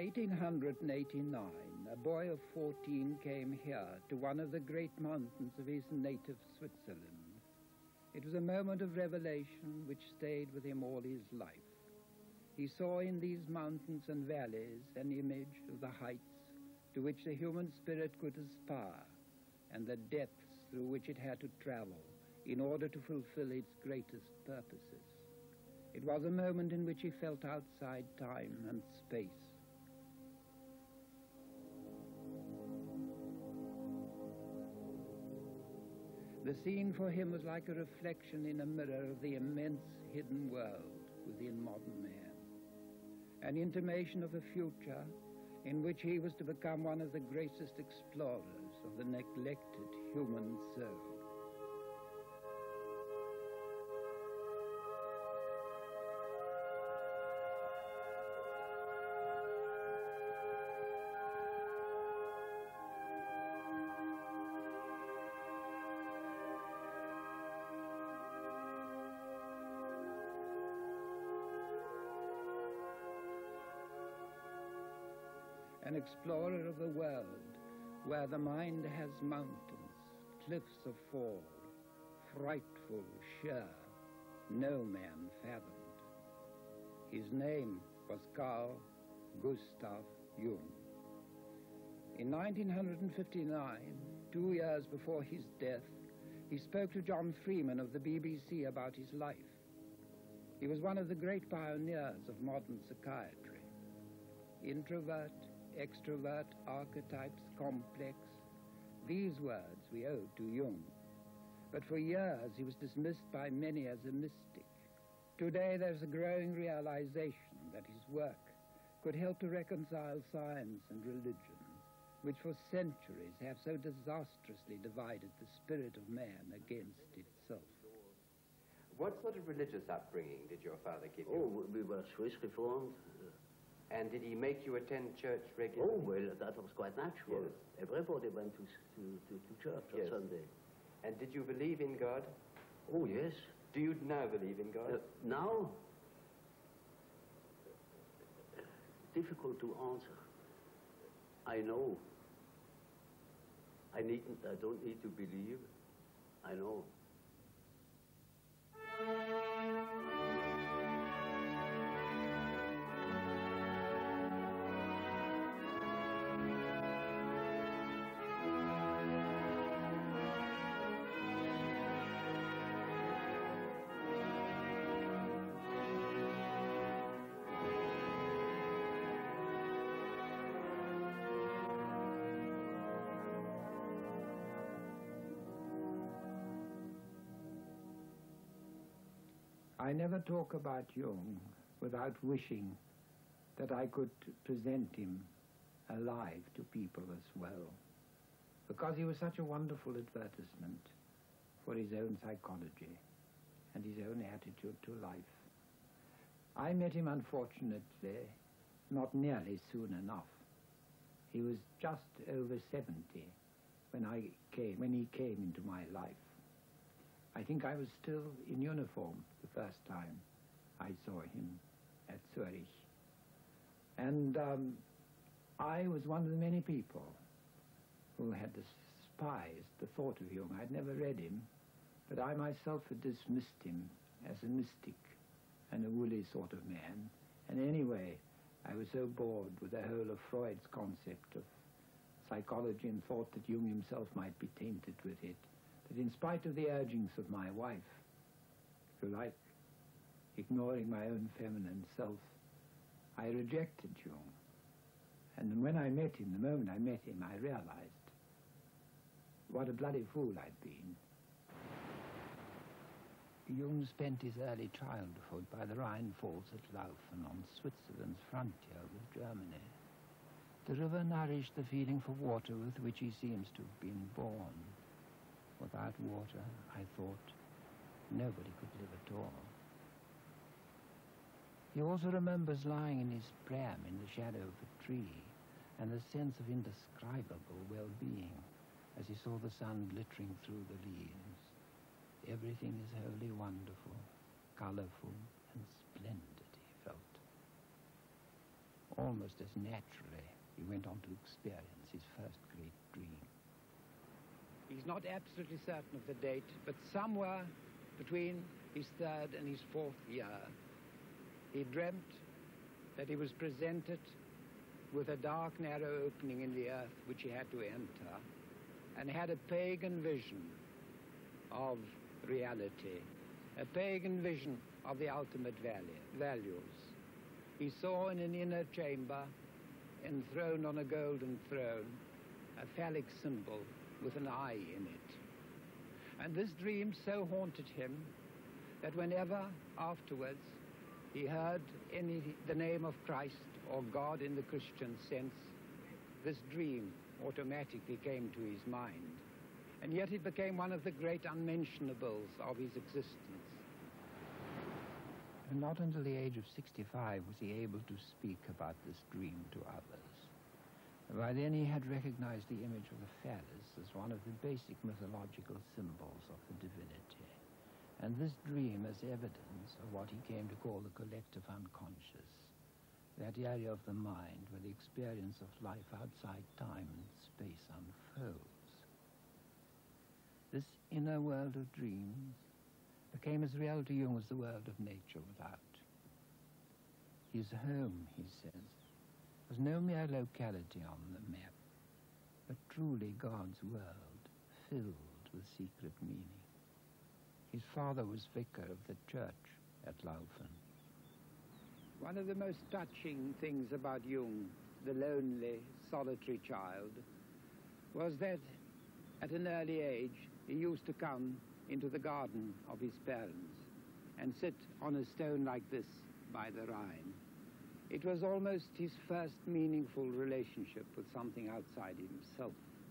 eighteen eighty-nine, a boy of fourteen came here to one of the great mountains of his native Switzerland. It was a moment of revelation which stayed with him all his life. He saw in these mountains and valleys an image of the heights to which the human spirit could aspire, and the depths through which it had to travel in order to fulfill its greatest purposes. It was a moment in which he felt outside time and space. The scene for him was like a reflection in a mirror of the immense hidden world within modern man, an intimation of a future in which he was to become one of the greatest explorers of the neglected human soul. An explorer of the world, where the mind has mountains, cliffs of fall, frightful, sheer, no man fathomed. His name was Carl Gustav Jung. In nineteen fifty-nine, two years before his death, he spoke to John Freeman of the B B C about his life. He was one of the great pioneers of modern psychiatry. Introvert, extrovert, archetypes, complex. These words we owe to Jung. But for years he was dismissed by many as a mystic. Today there's a growing realization that his work could help to reconcile science and religion, which for centuries have so disastrously divided the spirit of man against itself. What sort of religious upbringing did your father give you? Oh, we were Swiss Reformed. And did he make you attend church regularly? Oh, well, that was quite natural. Yes. Everybody went to, to, to, to church Yes. on Sunday. And did you believe in God? Oh, yes. Do you now believe in God? Uh, now? Difficult to answer. I know. I needn't, I don't need to believe. I know. I never talk about Jung without wishing that I could present him alive to people as well, because he was such a wonderful advertisement for his own psychology and his own attitude to life. I met him, unfortunately, not nearly soon enough. He was just over seventy when I came, when he came into my life. I think I was still in uniform the first time I saw him at Zurich. And um, I was one of the many people who had despised the thought of Jung. I'd never read him, but I myself had dismissed him as a mystic and a woolly sort of man. And anyway, I was so bored with the whole of Freud's concept of psychology and thought that Jung himself might be tainted with it, that in spite of the urgings of my wife, if you like, ignoring my own feminine self, I rejected Jung. And when I met him, the moment I met him, I realized what a bloody fool I'd been. Jung spent his early childhood by the Rhine Falls at Laufen on Switzerland's frontier with Germany. The river nourished the feeling for water with which he seems to have been born. Without water, I thought, nobody could live at all. He also remembers lying in his pram in the shadow of a tree and the sense of indescribable well-being as he saw the sun glittering through the leaves. Everything is wholly wonderful, colorful, and splendid, he felt. almost as naturally, he went on to experience his first great dream. He's not absolutely certain of the date, but somewhere between his third and his fourth year, he dreamt that he was presented with a dark, narrow opening in the earth which he had to enter, and had a pagan vision of reality, a pagan vision of the ultimate value, values. He saw in an inner chamber, enthroned on a golden throne, a phallic symbol with an eye in it. And this dream so haunted him that whenever afterwards he heard any, the name of Christ or God in the Christian sense, this dream automatically came to his mind. And yet it became one of the great unmentionables of his existence. And not until the age of sixty-five was he able to speak about this dream to others. By then he had recognized the image of the phallus as one of the basic mythological symbols of the divinity, and this dream as evidence of what he came to call the collective unconscious, that area of the mind where the experience of life outside time and space unfolds. This inner world of dreams became as real to Jung as the world of nature without. His home, he says, was no mere locality on the map, but truly God's world, filled with secret meaning. His father was vicar of the church at Laufen. One of the most touching things about Jung, the lonely, solitary child, was that at an early age he used to come into the garden of his parents and sit on a stone like this by the Rhine. It was almost his first meaningful relationship with something outside himself.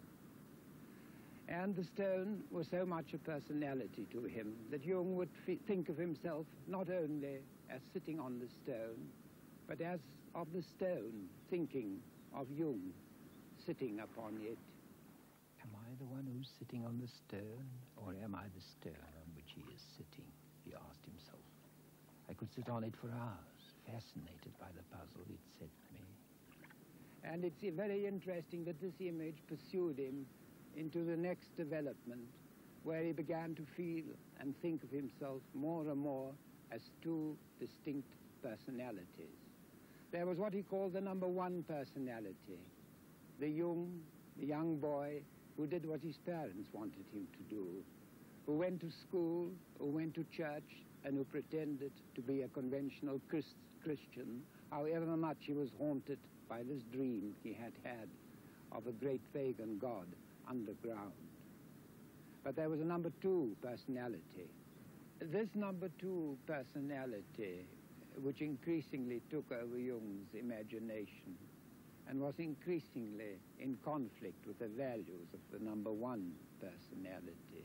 And the stone was so much a personality to him that Jung would f think of himself not only as sitting on the stone, but as of the stone thinking of Jung sitting upon it. Am I the one who's sitting on the stone, or am I the stone on which he is sitting? He asked himself. I could sit on it for hours, fascinated by the puzzle it set me. And it's very interesting that this image pursued him into the next development, where he began to feel and think of himself more and more as two distinct personalities. There was what he called the number one personality, the Jung, the young boy who did what his parents wanted him to do, who went to school, who went to church, and who pretended to be a conventional Christ Christian, however much he was haunted by this dream he had had of a great pagan god underground. But there was a number two personality. This number two personality, which increasingly took over Jung's imagination and was increasingly in conflict with the values of the number one personality,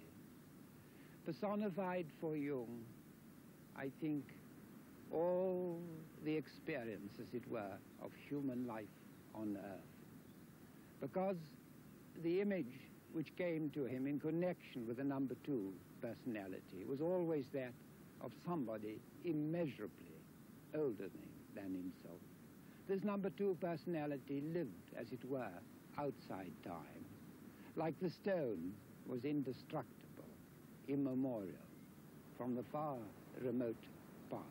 personified for Jung, I think, all the experience, as it were, of human life on earth. Because the image which came to him in connection with the number two personality was always that of somebody immeasurably older than himself. This number two personality lived, as it were, outside time, like the stone was indestructible, immemorial, from the far remote past.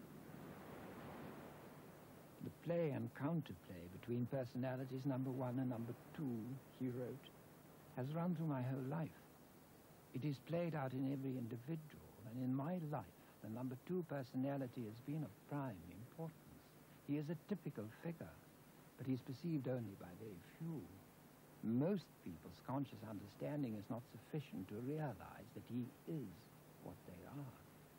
The play and counterplay between personalities number one and number two, he wrote, has run through my whole life. It is played out in every individual, and in my life, the number two personality has been of prime importance. He is a typical figure, but he's perceived only by very few. Most people's conscious understanding is not sufficient to realize that he is what they are.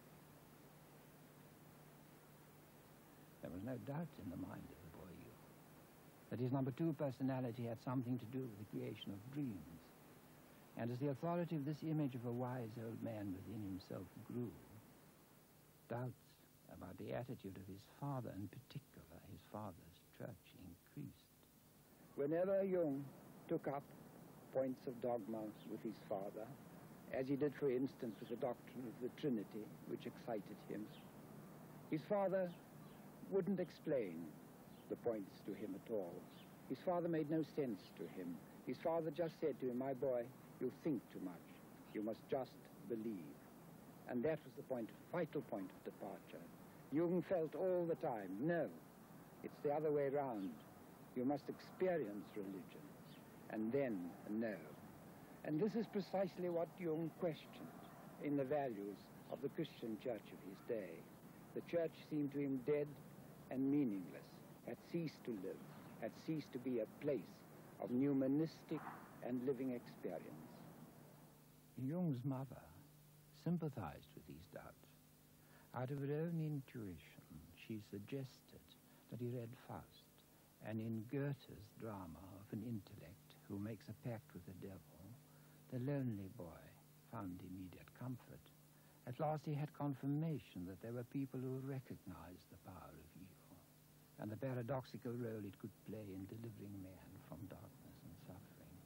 There was no doubt in the mind of the boy Jung that his number two personality had something to do with the creation of dreams. And as the authority of this image of a wise old man within himself grew, doubts about the attitude of his father, in particular his father's church, increased. Whenever Jung took up points of dogma with his father, as he did, for instance, with the doctrine of the Trinity, which excited him, his father wouldn't explain the points to him at all. His father made no sense to him. His father just said to him, my boy, you think too much. You must just believe. And that was the point, vital point of departure. Jung felt all the time, no, it's the other way round. You must experience religion, and then know. And this is precisely what Jung questioned in the values of the Christian church of his day. The church seemed to him dead and meaningless, had ceased to live, had ceased to be a place of humanistic and living experience. Jung's mother sympathized with these doubts. Out of her own intuition, she suggested that he read Faust, and in Goethe's drama of an intellect who makes a pact with the devil, the lonely boy found immediate comfort. At last he had confirmation that there were people who recognized the power of evil and the paradoxical role it could play in delivering man from darkness and suffering.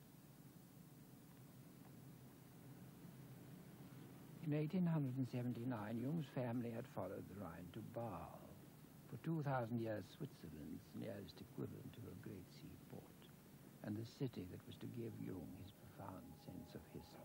In eighteen seventy-nine, Jung's family had followed the Rhine to Basel. For two thousand years, Switzerland's nearest equivalent to a great seaport, and the city that was to give Jung his profound sense of history.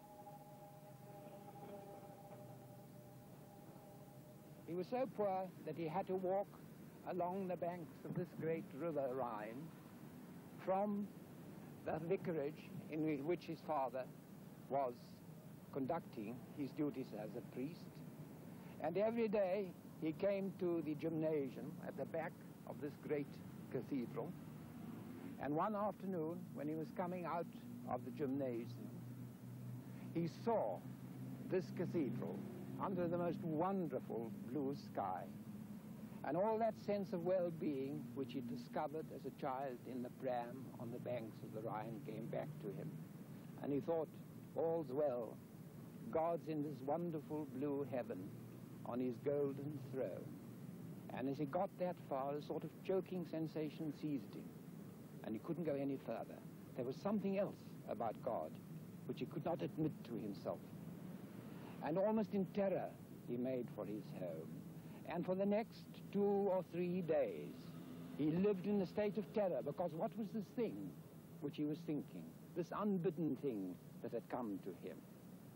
He was so poor that he had to walk along the banks of this great river Rhine from the vicarage in which his father was conducting his duties as a priest. And every day he came to the gymnasium at the back of this great cathedral. And one afternoon, when he was coming out of the gymnasium, he saw this cathedral under the most wonderful blue sky. And all that sense of well-being which he discovered as a child in the pram on the banks of the Rhine came back to him. And he thought, all's well. God's in this wonderful blue heaven on his golden throne. And as he got that far, a sort of choking sensation seized him, and he couldn't go any further. There was something else about God which he could not admit to himself. And almost in terror, he made for his home. And for the next two or three days, he lived in a state of terror, because what was this thing which he was thinking, this unbidden thing that had come to him?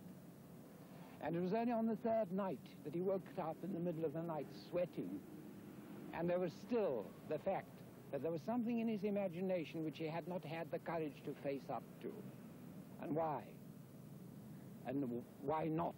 And it was only on the third night that he woke up in the middle of the night sweating. And there was still the fact that there was something in his imagination which he had not had the courage to face up to. And why? And why not?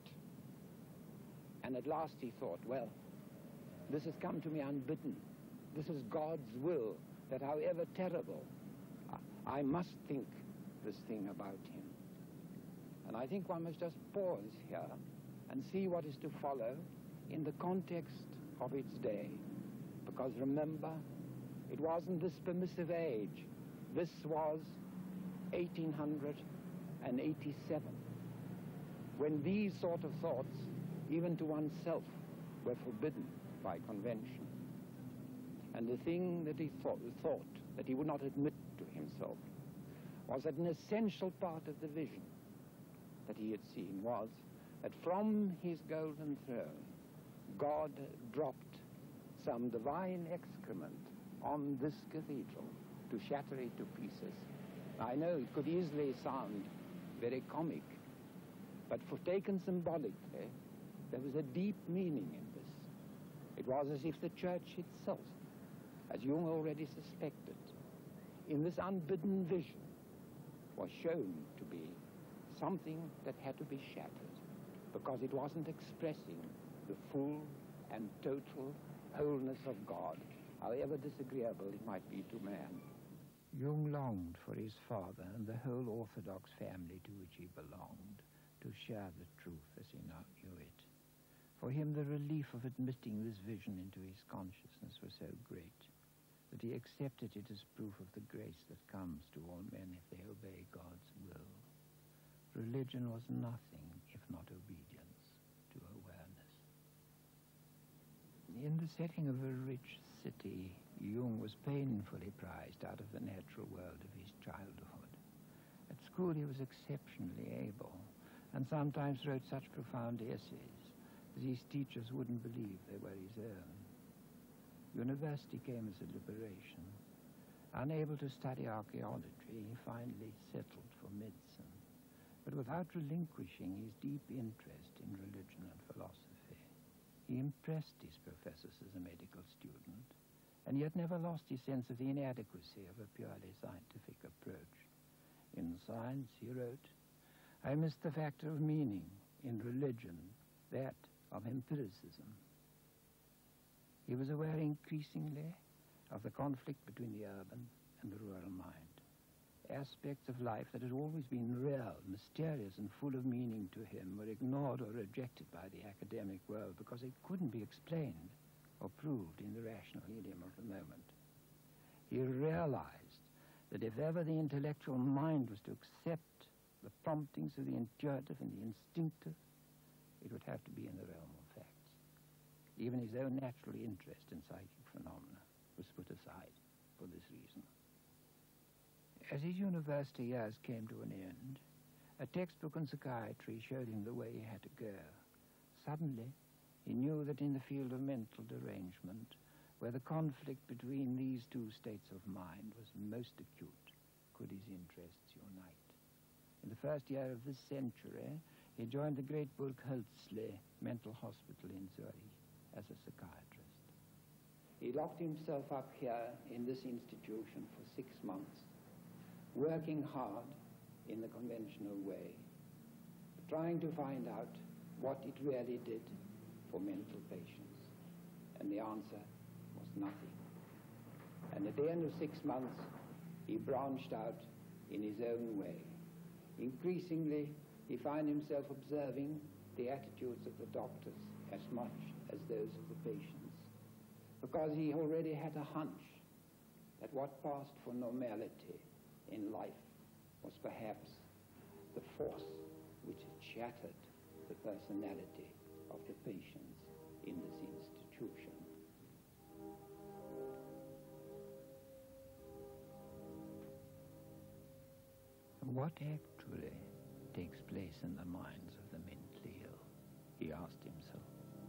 And at last he thought, well, this has come to me unbidden. This is God's will, that however terrible, I must think this thing about him. And I think one must just pause here and see what is to follow in the context of its day. Because remember, it wasn't this permissive age. This was eighteen eighty-seven, when these sort of thoughts, even to oneself, were forbidden by convention. And the thing that he thought, thought that he would not admit to himself was that an essential part of the vision that he had seen was that from his golden throne, God dropped some divine excrement on this cathedral to shatter it to pieces. I know it could easily sound very comic, but for taken symbolically, there was a deep meaning in this. It was as if the church itself, as Jung already suspected, in this unbidden vision, was shown to be something that had to be shattered, because it wasn't expressing the full and total wholeness of God, however disagreeable it might be to man. Jung longed for his father and the whole Orthodox family to which he belonged to share the truth as he now knew it. For him, the relief of admitting this vision into his consciousness was so great that he accepted it as proof of the grace that comes to all men if they obey God's will. Religion was nothing if not obedience to awareness. In the setting of a rich city, Jung was painfully prized out of the natural world of his childhood. At school he was exceptionally able, and sometimes wrote such profound essays that his teachers wouldn't believe they were his own. University came as a liberation. Unable to study archaeology, he finally settled for medicine, but without relinquishing his deep interest in religion and philosophy. He impressed his professors as a medical student, and yet never lost his sense of the inadequacy of a purely scientific approach. In science, he wrote, I missed the factor of meaning. In religion, that of empiricism. He was aware increasingly of the conflict between the urban and the rural mind. Aspects of life that had always been real, mysterious, and full of meaning to him were ignored or rejected by the academic world because they couldn't be explained or proved in the rational idiom of the moment. He realized that if ever the intellectual mind was to accept the promptings of the intuitive and the instinctive, it would have to be in the realm of facts. Even his own natural interest in psychic phenomena was put aside for this reason. As his university years came to an end, a textbook on psychiatry showed him the way he had to go. Suddenly, he knew that in the field of mental derangement, where the conflict between these two states of mind was most acute, could his interests unite. In the first year of this century, he joined the great Burghölzli mental hospital in Zurich as a psychiatrist. He locked himself up here in this institution for six months, working hard in the conventional way, trying to find out what it really did for mental patients. And the answer was nothing. And at the end of six months, he branched out in his own way. Increasingly, he found himself observing the attitudes of the doctors as much as those of the patients, because he already had a hunch that what passed for normality in life was perhaps the force which had shattered the personality of the patients in this institution. What actually takes place in the minds of the mentally ill? He asked himself.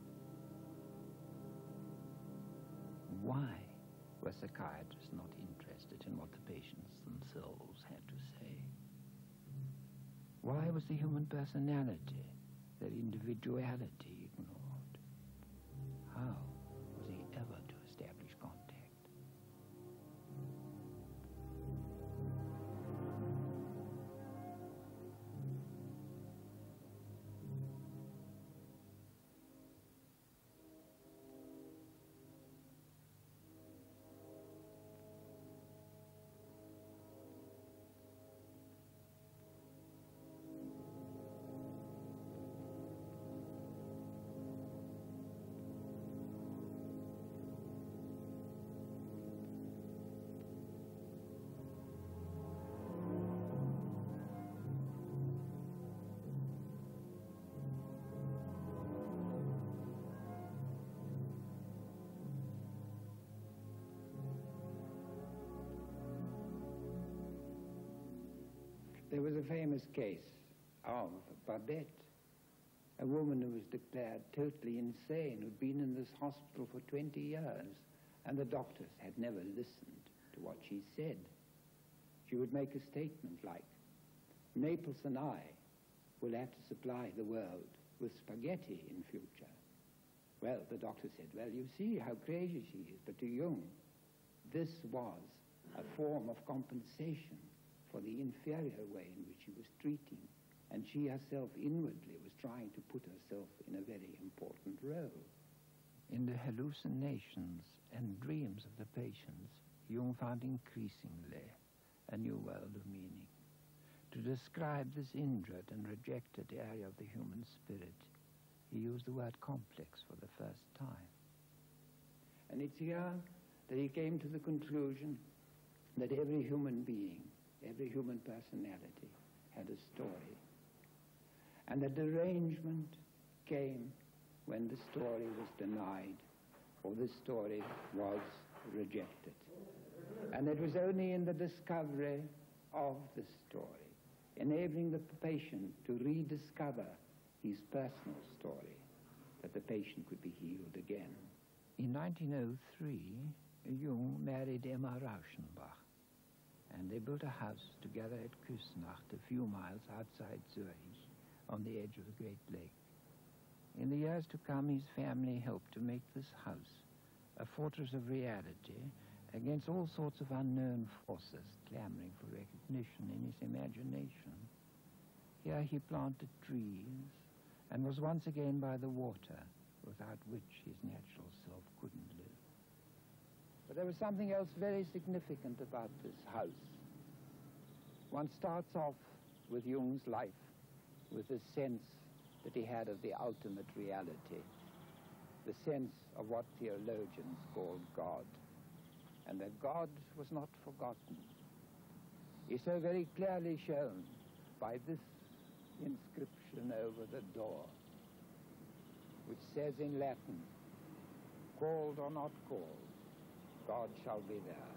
Why were psychiatrists not interested in what the patients themselves had to say? Why was the human personality, their individuality, ignored? How was he ever to establish contact? There was a famous case of Babette, a woman who was declared totally insane, who'd been in this hospital for twenty years, and the doctors had never listened to what she said. She would make a statement like, Naples and I will have to supply the world with spaghetti in future. Well, the doctor said, well, you see how crazy she is. But to Jung, this was a form of compensation for the inferior way in which she was treating. And she herself inwardly was trying to put herself in a very important role. In the hallucinations and dreams of the patients, Jung found increasingly a new world of meaning. To describe this injured and rejected area of the human spirit, he used the word complex for the first time. And it's here that he came to the conclusion that every human being, every human personality had a story. And the derangement came when the story was denied or the story was rejected. And it was only in the discovery of the story, enabling the patient to rediscover his personal story, that the patient could be healed again. In nineteen oh three, Jung married Emma Rauschenbach, and they built a house together at Küsnacht, a few miles outside Zurich, on the edge of the Great Lake. In the years to come, his family helped to make this house a fortress of reality against all sorts of unknown forces clamoring for recognition in his imagination. Here he planted trees and was once again by the water, without which his natural self couldn't live. But there was something else very significant about this house. One starts off with Jung's life, with the sense that he had of the ultimate reality, the sense of what theologians called God, and that God was not forgotten. Is so very clearly shown by this inscription over the door, which says in Latin, "Called or not called, God shall be there."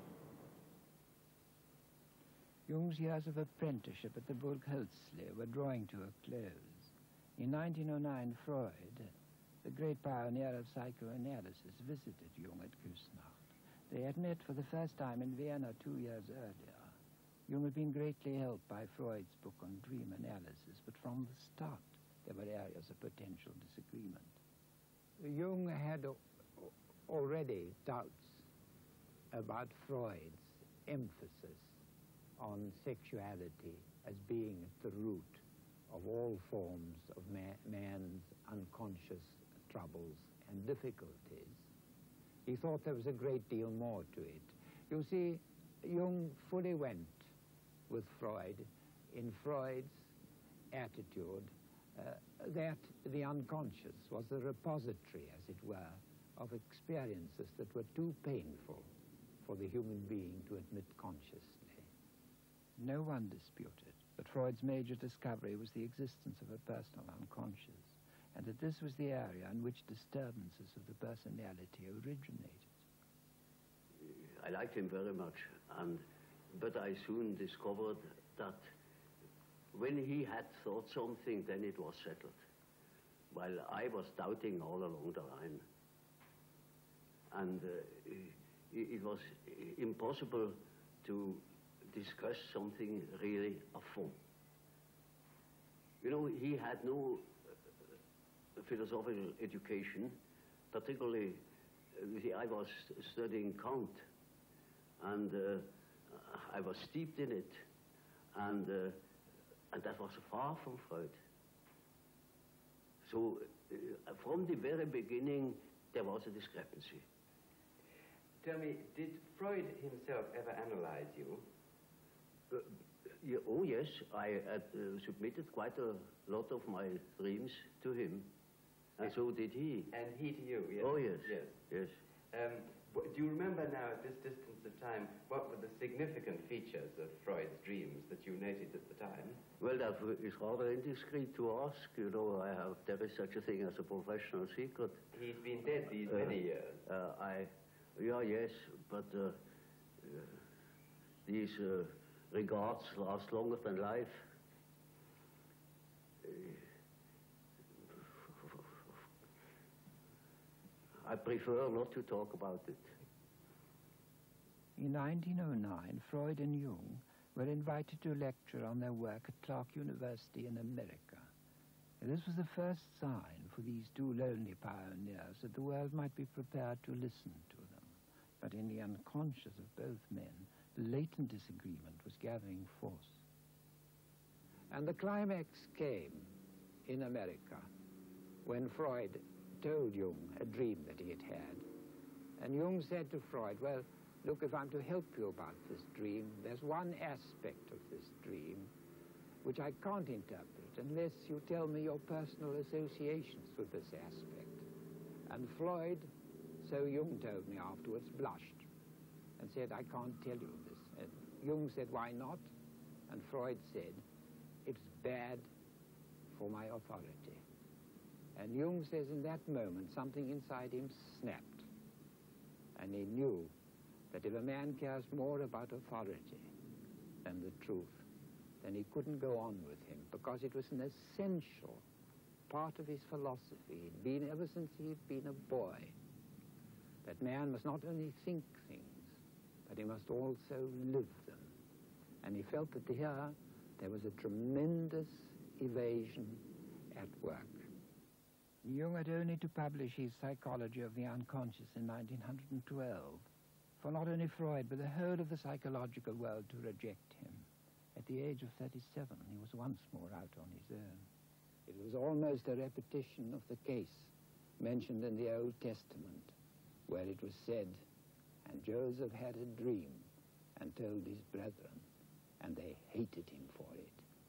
Jung's years of apprenticeship at the Burg Hölzli were drawing to a close. In nineteen oh nine, Freud, the great pioneer of psychoanalysis, visited Jung at Küsnacht. They had met for the first time in Vienna two years earlier. Jung had been greatly helped by Freud's book on dream analysis, but from the start there were areas of potential disagreement. Jung had already doubts about Freud's emphasis on sexuality as being at the root of all forms of ma man's unconscious troubles and difficulties. He thought there was a great deal more to it. You see, Jung fully went with Freud in Freud's attitude uh, that the unconscious was the repository, as it were, of experiences that were too painful for the human being to admit consciously. No one disputed that Freud's major discovery was the existence of a personal unconscious, and that this was the area in which disturbances of the personality originated. I liked him very much, and but I soon discovered that when he had thought something, then it was settled, while I was doubting all along the line. And uh, it, it was impossible to discuss something really of fun. You know, he had no uh, philosophical education, particularly, uh, see, I was studying Kant, and uh, I was steeped in it, and, uh, and that was far from Freud. So uh, from the very beginning, there was a discrepancy. Tell me, did Freud himself ever analyze you? Uh, yeah, oh yes, I had uh, submitted quite a lot of my dreams to him, and yes. so did he. And he to you, yes? Oh yes, yes. yes. Um, what, do you remember now, at this distance of time, what were the significant features of Freud's dreams that you noted at the time? Well, that is rather indiscreet to ask. You know, I have, there is such a thing as a professional secret. He's been dead these uh, many years. Uh, I, yeah, yes, but uh, uh, these uh, regards last longer than life. I prefer not to talk about it. In nineteen oh nine, Freud and Jung were invited to lecture on their work at Clark University in America. And this was the first sign for these two lonely pioneers that the world might be prepared to listen to them. But in the unconscious of both men, the latent disagreement was gathering force. And the climax came in America when Freud told Jung a dream that he had had. And Jung said to Freud, well, look, if I'm to help you about this dream, there's one aspect of this dream which I can't interpret unless you tell me your personal associations with this aspect. And Freud, so Jung told me afterwards, blushed and said, I can't tell you this. And Jung said, why not? And Freud said, it's bad for my authority. And Jung says in that moment, something inside him snapped. And he knew that if a man cares more about authority than the truth, then he couldn't go on with him, because it was an essential part of his philosophy. He'd been, ever since he'd been a boy, that man must not only think things, but he must also live them. And he felt that here there was a tremendous evasion at work. Jung had only to publish his Psychology of the Unconscious in nineteen twelve for not only Freud, but the whole of the psychological world to reject him. At the age of thirty-seven, he was once more out on his own. It was almost a repetition of the case mentioned in the Old Testament, where it was said, "And Joseph had a dream and told his brethren, and they hated him for it."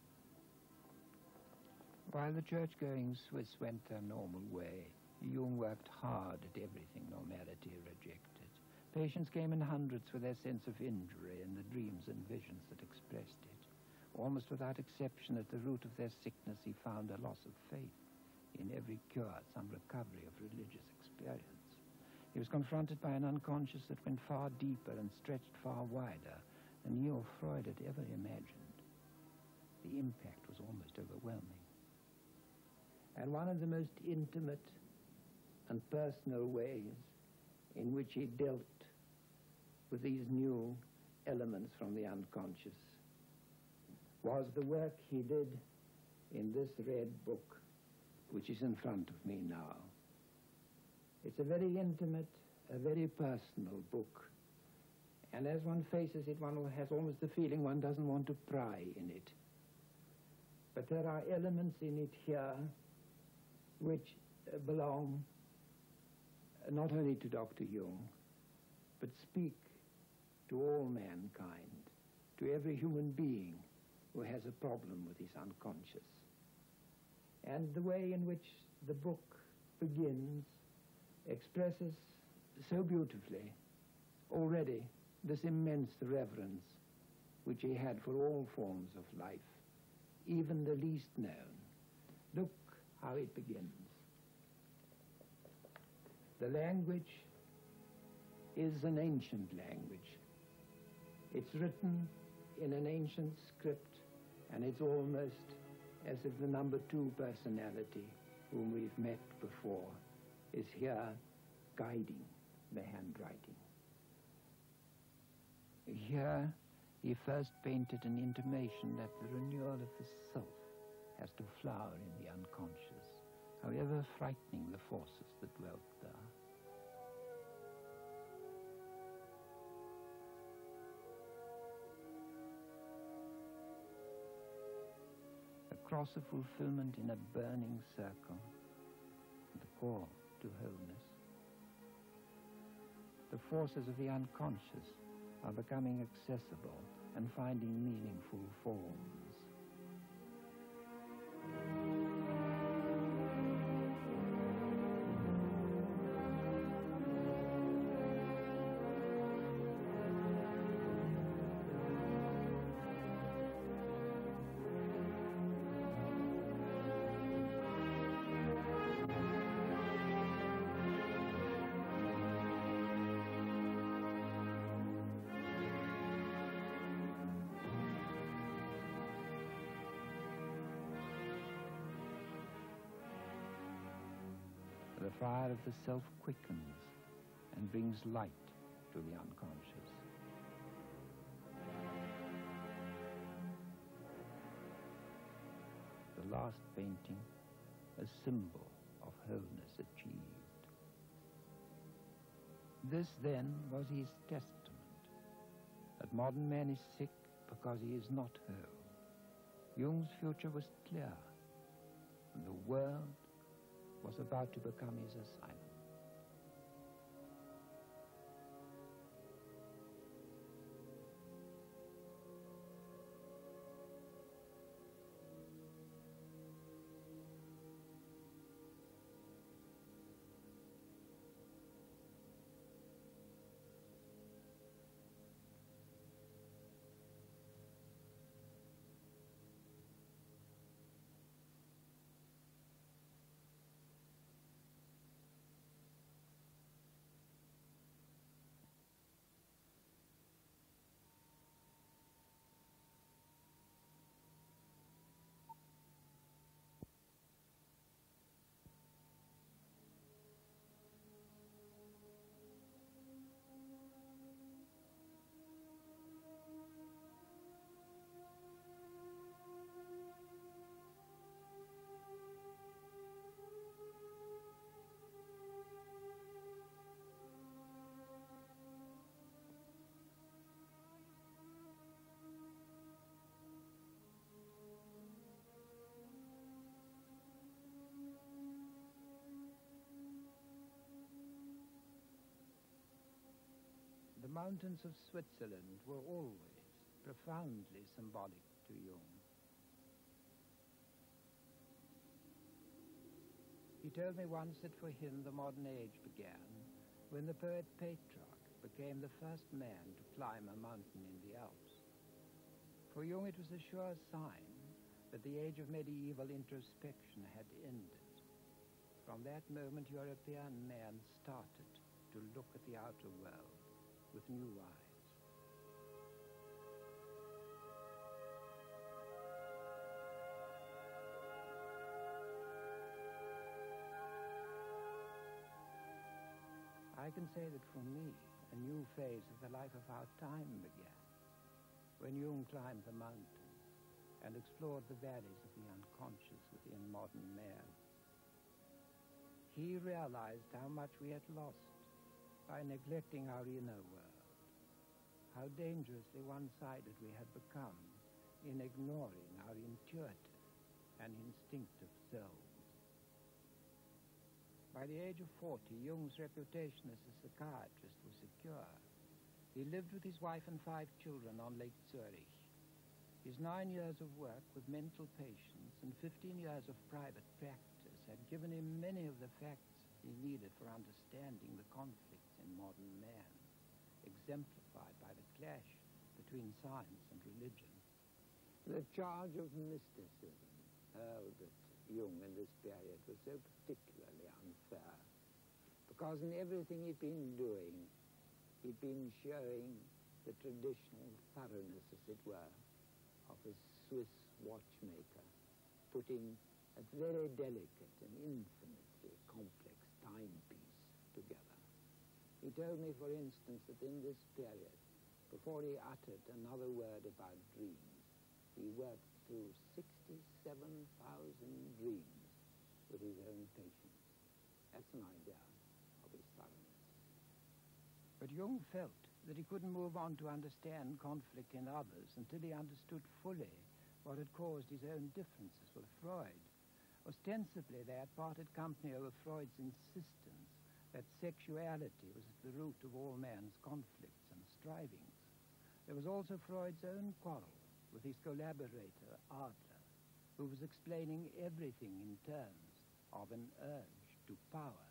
While the church-going Swiss went their normal way, Jung worked hard at everything normality rejected. Patients came in hundreds with their sense of injury and the dreams and visions that expressed it. Almost without exception, at the root of their sickness, he found a loss of faith. In every cure, some recovery of religious experience. He was confronted by an unconscious that went far deeper and stretched far wider than he or Freud had ever imagined. The impact was almost overwhelming. And one of the most intimate and personal ways in which he dealt with these new elements from the unconscious was the work he did in this red book, which is in front of me now. It's a very intimate, a very personal book. And as one faces it, one has almost the feeling one doesn't want to pry in it. But there are elements in it here which uh, belong uh, not only to Doctor Jung, but speak to all mankind, to every human being who has a problem with his unconscious. And the way in which the book begins expresses so beautifully already this immense reverence which he had for all forms of life, even the least known. Look how it begins. The language is an ancient language. It's written in an ancient script, and it's almost as if the number two personality, whom we've met before, is here guiding the handwriting. Here, he first painted an intimation that the renewal of the self has to flower in the unconscious, however frightening the forces that dwelt there. Across a fulfillment in a burning circle, the call to wholeness. The forces of the unconscious are becoming accessible and finding meaningful forms. The fire of the self quickens and brings light to the unconscious. The last painting, a symbol of wholeness achieved. This, then, was his testament, that modern man is sick because he is not whole. Jung's future was clear, and the world was about to become his asylum. mountains of Switzerland were always profoundly symbolic to Jung. He told me once that for him the modern age began when the poet Petrarch became the first man to climb a mountain in the Alps. For Jung it was a sure sign that the age of medieval introspection had ended. From that moment, European man started to look at the outer world with new eyes. I can say that for me, a new phase of the life of our time began when Jung climbed the mountain and explored the valleys of the unconscious within modern man. He realized how much we had lost by neglecting our inner world, how dangerously one-sided we had become in ignoring our intuitive and instinctive selves. By the age of forty, Jung's reputation as a psychiatrist was secure. He lived with his wife and five children on Lake Zurich. His nine years of work with mental patients and fifteen years of private practice had given him many of the facts he needed for understanding the conflicts in modern man, exemplified by the clash between science and religion. The charge of mysticism hurled at Jung in this period was so particularly unfair, because in everything he'd been doing, he'd been showing the traditional thoroughness, as it were, of a Swiss watchmaker, putting a very delicate and infinitely complex timepiece together. He told me, for instance, that in this period, before he uttered another word about dreams, he worked through sixty-seven thousand dreams with his own patients. That's an idea of his thoroughness. But Jung felt that he couldn't move on to understand conflict in others until he understood fully what had caused his own differences with Freud. Ostensibly, they had parted company over Freud's insistence that sexuality was at the root of all man's conflicts and strivings. There was also Freud's own quarrel with his collaborator, Adler, who was explaining everything in terms of an urge to power.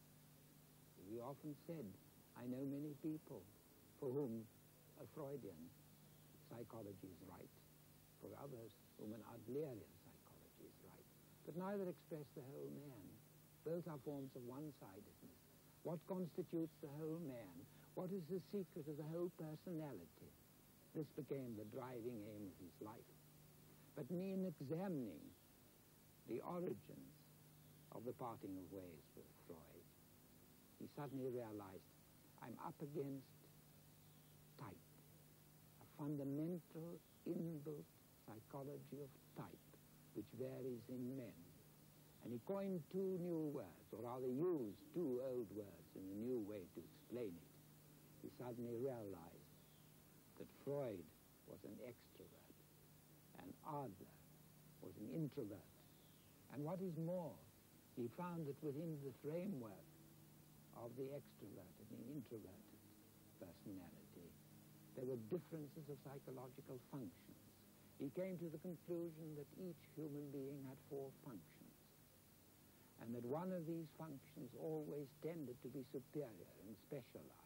He often said, I know many people for whom a Freudian psychology is right, for others whom an Adlerian psychology is right, but neither express the whole man. Both are forms of one-sidedness. What constitutes the whole man? What is the secret of the whole personality? This became the driving aim of his life. But in examining the origins of the parting of ways with Freud, he suddenly realized, I'm up against type, a fundamental inbuilt psychology of type which varies in men. And he coined two new words, or rather used two old words in a new way to explain it. He suddenly realized that Freud was an extrovert and Adler was an introvert. And what is more, he found that within the framework of the extroverted and introverted personality, there were differences of psychological functions. He came to the conclusion that each human being had four functions, and that one of these functions always tended to be superior and specialized.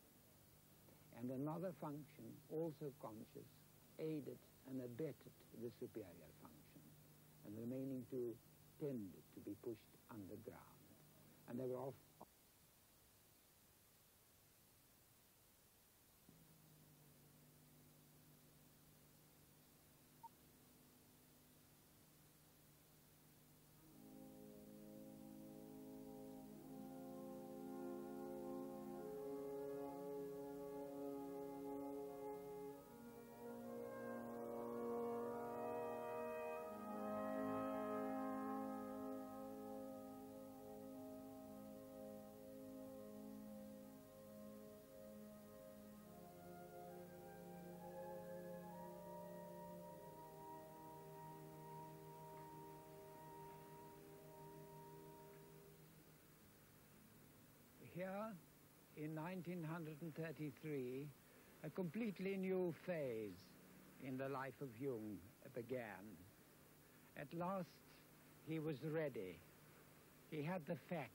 And another function, also conscious, aided and abetted the superior function, and the remaining two tended to be pushed underground. And they were off. Here, in nineteen thirty-three, a completely new phase in the life of Jung began. At last, he was ready. He had the facts.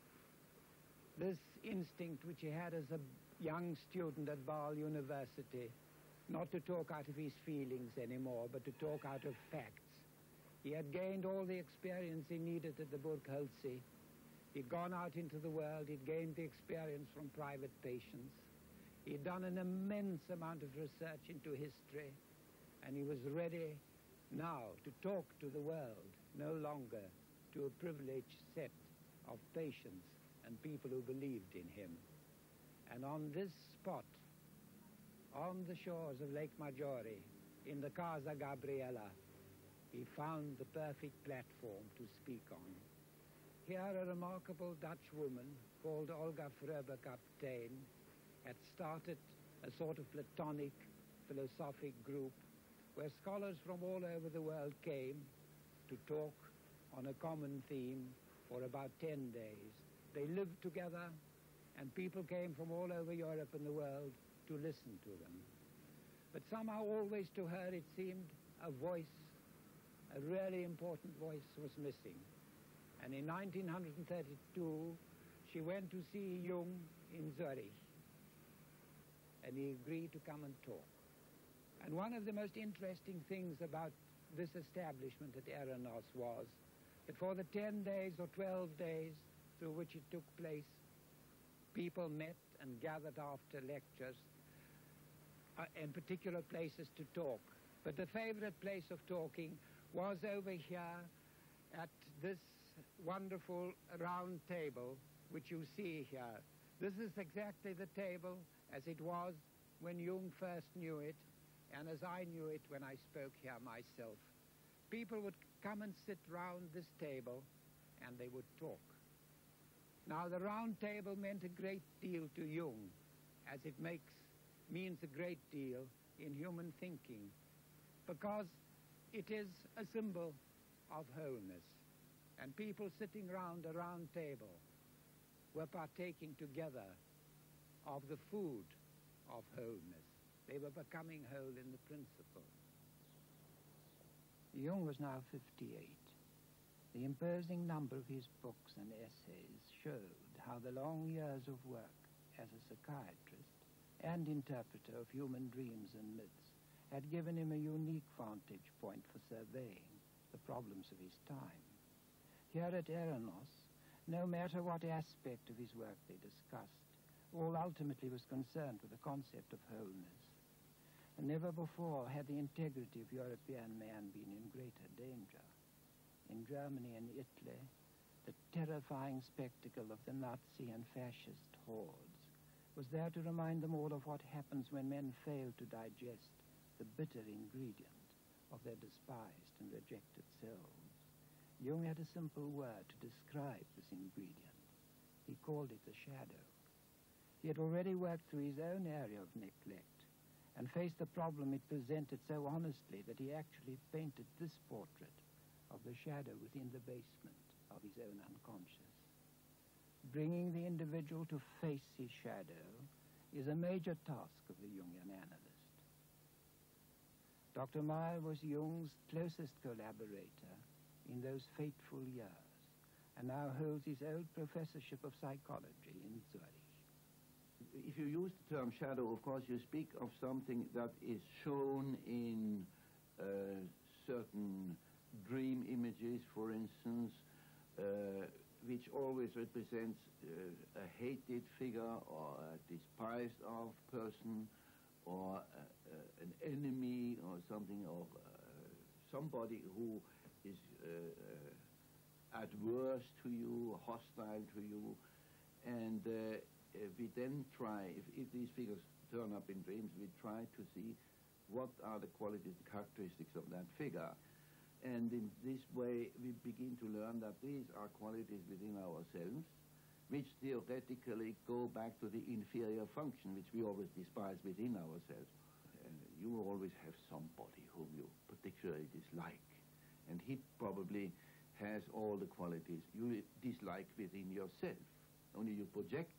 This instinct which he had as a young student at Basel University, not to talk out of his feelings anymore, but to talk out of facts. He had gained all the experience he needed at the Burgholzi. He'd gone out into the world, he'd gained the experience from private patients. He'd done an immense amount of research into history, and he was ready now to talk to the world, no longer to a privileged set of patients and people who believed in him. And on this spot, on the shores of Lake Maggiore, in the Casa Gabriella, he found the perfect platform to speak on. Here, a remarkable Dutch woman called Olga Fröbe-Kaptein had started a sort of Platonic philosophic group where scholars from all over the world came to talk on a common theme for about ten days. They lived together, and people came from all over Europe and the world to listen to them. But somehow, always to her, it seemed a voice, a really important voice, was missing. And in nineteen thirty-two, she went to see Jung in Zurich, and he agreed to come and talk. And one of the most interesting things about this establishment at Eranos was that for the ten days or twelve days through which it took place, people met and gathered after lectures uh, in particular places to talk. But the favorite place of talking was over here at this wonderful round table which you see here. This is exactly the table as it was when Jung first knew it, and as I knew it when I spoke here myself. People would come and sit round this table, and they would talk. Now, the round table meant a great deal to Jung, as it makes, means a great deal in human thinking, because it is a symbol of wholeness. And people sitting round a round table were partaking together of the food of wholeness. They were becoming whole in the principle. Jung was now fifty-eight. The imposing number of his books and essays showed how the long years of work as a psychiatrist and interpreter of human dreams and myths had given him a unique vantage point for surveying the problems of his time. Here at Eranos, no matter what aspect of his work they discussed, all ultimately was concerned with the concept of wholeness. And never before had the integrity of European man been in greater danger. In Germany and Italy, the terrifying spectacle of the Nazi and fascist hordes was there to remind them all of what happens when men fail to digest the bitter ingredient of their despised and rejected selves. Jung had a simple word to describe this ingredient. He called it the shadow. He had already worked through his own area of neglect and faced the problem it presented so honestly that he actually painted this portrait of the shadow within the basement of his own unconscious. Bringing the individual to face his shadow is a major task of the Jungian analyst. Doctor Meyer was Jung's closest collaborator in those fateful years, and now holds his old professorship of psychology in Zurich. If you use the term shadow, of course, you speak of something that is shown in uh, certain dream images, for instance, uh, which always represents uh, a hated figure or a despised of person or uh, uh, an enemy or something, or uh, somebody who is uh, uh, adverse to you, hostile to you, and uh, we then try, if, if these figures turn up in dreams, we try to see what are the qualities, the characteristics of that figure. And in this way, we begin to learn that these are qualities within ourselves, which theoretically go back to the inferior function, which we always despise within ourselves. Uh, you always have somebody whom you particularly dislike, and he probably has all the qualities you dislike within yourself, only you project them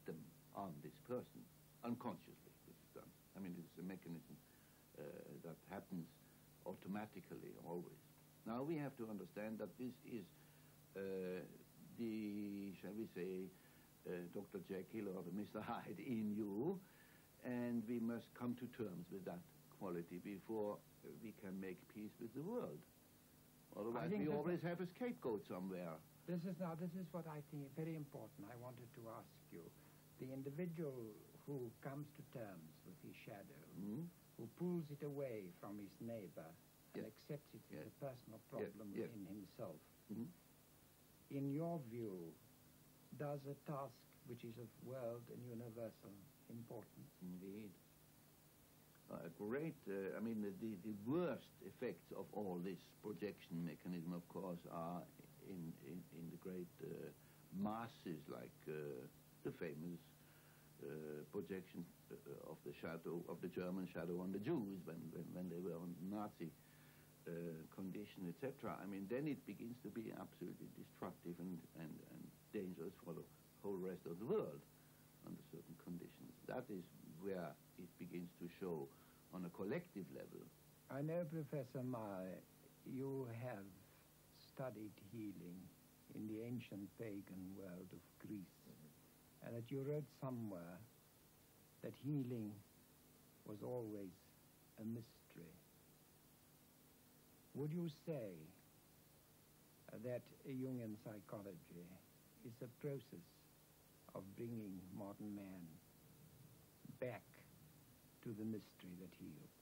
on this person, unconsciously this is done. I mean, it's a mechanism uh, that happens automatically always. Now we have to understand that this is uh, the, shall we say, uh, Doctor Jekyll or the Mister Hyde in you, and we must come to terms with that quality before we can make peace with the world. Otherwise, we always have a scapegoat somewhere. This is now, this is what I think very important. I wanted to ask you. The individual who comes to terms with his shadow, mm-hmm. who pulls it away from his neighbor and yes. accepts it as yes. a personal problem yes. Yes. in himself, mm-hmm. in your view, does a task which is of world and universal importance? Indeed. Uh, great, uh, I mean, the, the, the worst effects of all this projection mechanism, of course, are in, in, in the great uh, masses, like uh, the famous uh, projection uh, of the shadow, of the German shadow on the Jews when, when, when they were on Nazi uh, condition, et cetera. I mean, then it begins to be absolutely destructive and, and, and dangerous for the whole rest of the world under certain conditions. That is where it begins to show on a collective level. I know, Professor Mai, you have studied healing in the ancient pagan world of Greece, mm-hmm. and that you wrote somewhere that healing was always a mystery. Would you say that Jungian psychology is a process of bringing modern man back to the mystery that heals?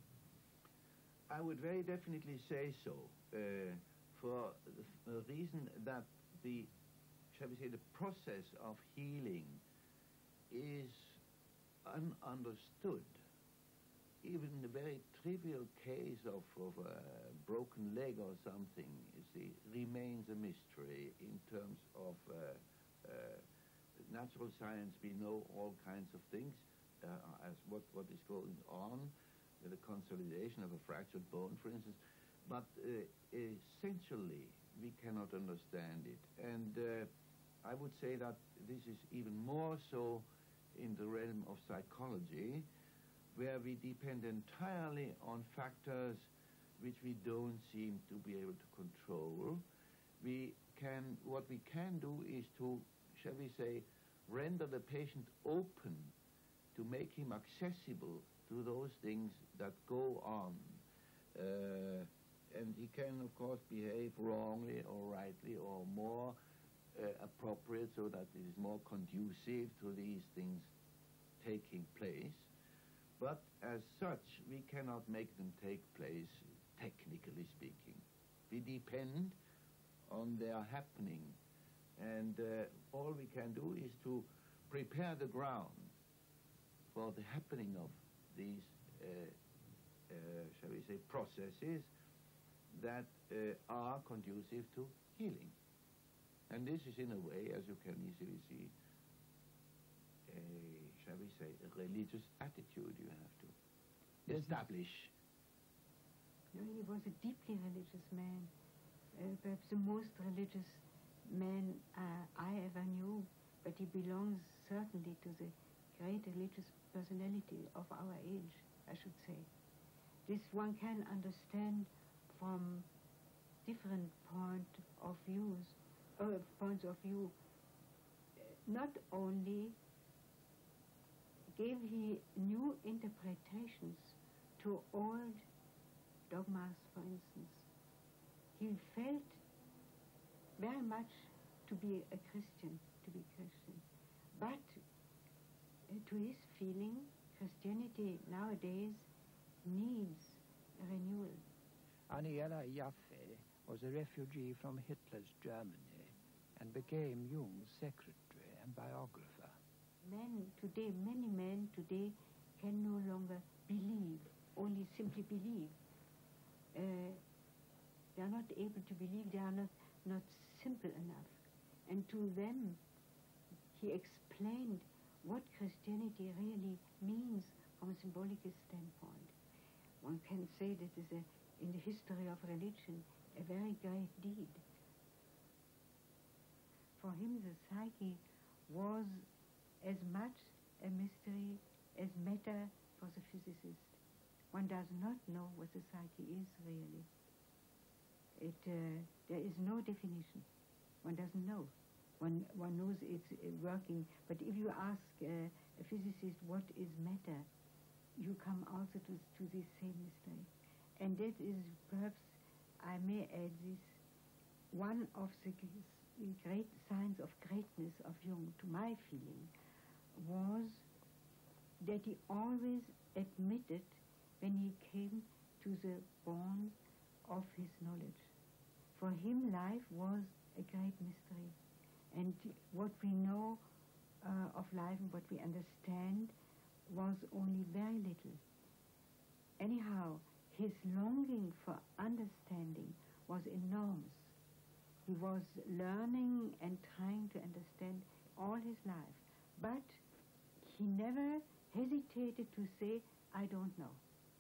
I would very definitely say so, uh, for the reason that the, shall we say, the process of healing is ununderstood. Even the very trivial case of, of a broken leg or something, you see, remains a mystery in terms of uh, uh, natural science. We know all kinds of things. Uh, as what, what is going on, uh, the consolidation of a fractured bone, for instance, but uh, essentially we cannot understand it. And uh, I would say that this is even more so in the realm of psychology, where we depend entirely on factors which we don't seem to be able to control. We can, what we can do is to, shall we say, render the patient open to make him accessible to those things that go on. Uh, and he can, of course, behave wrongly or rightly or more uh, appropriate so that it is more conducive to these things taking place. But as such, we cannot make them take place, technically speaking. We depend on their happening. And uh, all we can do is to prepare the ground for the happening of these, uh, uh, shall we say, processes that uh, are conducive to healing. And this is, in a way, as you can easily see, a, shall we say, a religious attitude you have to Yes, establish. No, he was a deeply religious man, uh, perhaps the most religious man uh, I ever knew, but he belongs certainly to the great religious personality of our age, I should say. This one can understand from different point of views, uh, points of view. Not only gave he new interpretations to old dogmas, for instance. He felt very much to be a Christian, to be Christian. But uh, to his feeling, Christianity nowadays needs a renewal. Aniela Jaffe was a refugee from Hitler's Germany and became Jung's secretary and biographer. Men today, many men today can no longer believe, only simply believe. Uh, they are not able to believe, they are not, not simple enough. And to them, he explained what Christianity really means from a symbolic standpoint. One can say that is a, in the history of religion, a very great deed. For him, the psyche was as much a mystery as matter for the physicist. One does not know what the psyche is really. It, uh, there is no definition. One doesn't know. One, one knows it's uh, working, but if you ask uh, a physicist what is matter, you come also to, to this same mystery. And that is perhaps, I may add this, one of the g- great signs of greatness of Jung, to my feeling, was that he always admitted when he came to the bourne of his knowledge. For him, life was a great mystery. And what we know uh, of life and what we understand was only very little. Anyhow, his longing for understanding was enormous. He was learning and trying to understand all his life, but he never hesitated to say, I don't know.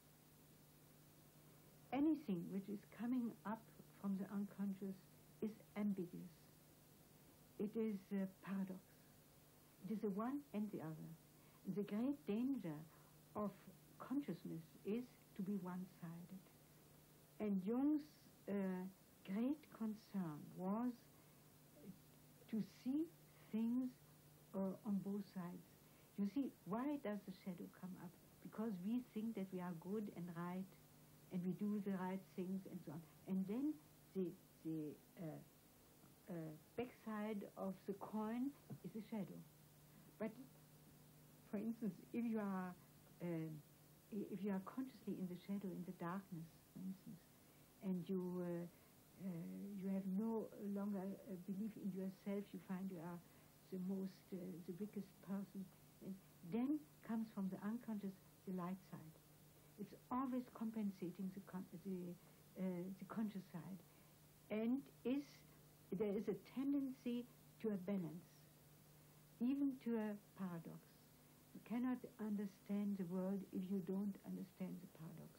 Anything which is coming up from the unconscious is ambiguous. It is a paradox. It is the one and the other. The great danger of consciousness is to be one-sided. And Jung's uh, great concern was to see things uh, on both sides. You see, why does the shadow come up? Because we think that we are good and right, and we do the right things and so on. And then the, the uh, uh, backside of the coin is a shadow. But, for instance, if you are uh, if you are consciously in the shadow, in the darkness, for instance, and you uh, uh, you have no longer uh, belief in yourself, you find you are the most, uh, the biggest person, and then comes from the unconscious the light side. It's always compensating the con the, uh, the conscious side, and is there is a tendency to a balance, even to a paradox. You cannot understand the world if you don't understand the paradox.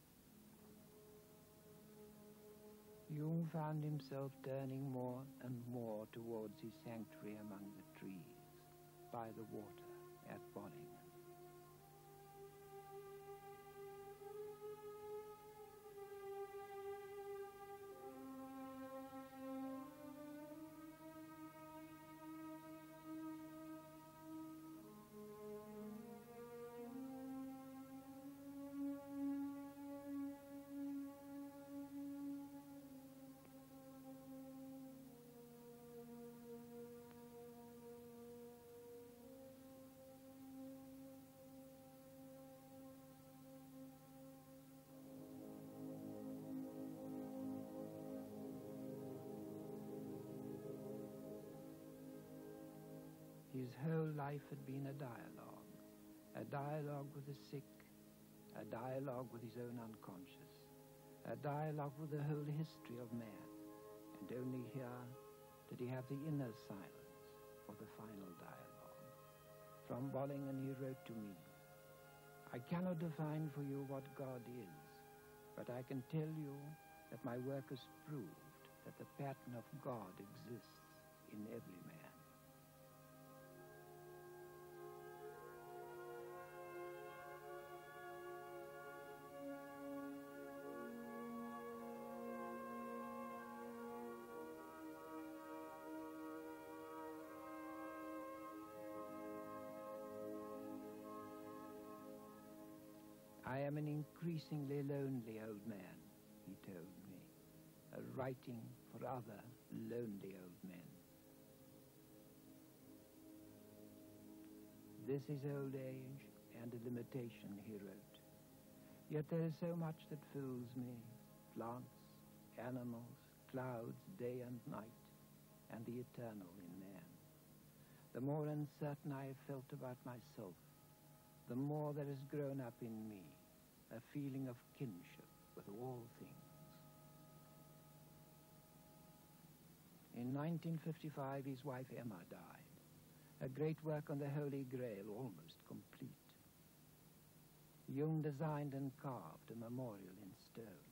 Jung found himself turning more and more towards his sanctuary among the trees, by the water at Bolling. His whole life had been a dialogue, a dialogue with the sick, a dialogue with his own unconscious, a dialogue with the whole history of man, and only here did he have the inner silence for the final dialogue. From Bollingen he wrote to me, I cannot define for you what God is, but I can tell you that my work has proved that the pattern of God exists in every man. I am an increasingly lonely old man, he told me, uh, writing for other lonely old men. This is old age and a limitation, he wrote. Yet there is so much that fills me, plants, animals, clouds, day and night, and the eternal in man. The more uncertain I have felt about myself, the more there has grown up in me a feeling of kinship with all things. In nineteen fifty-five, his wife Emma died. A great work on the Holy Grail almost complete. Jung designed and carved a memorial in stone.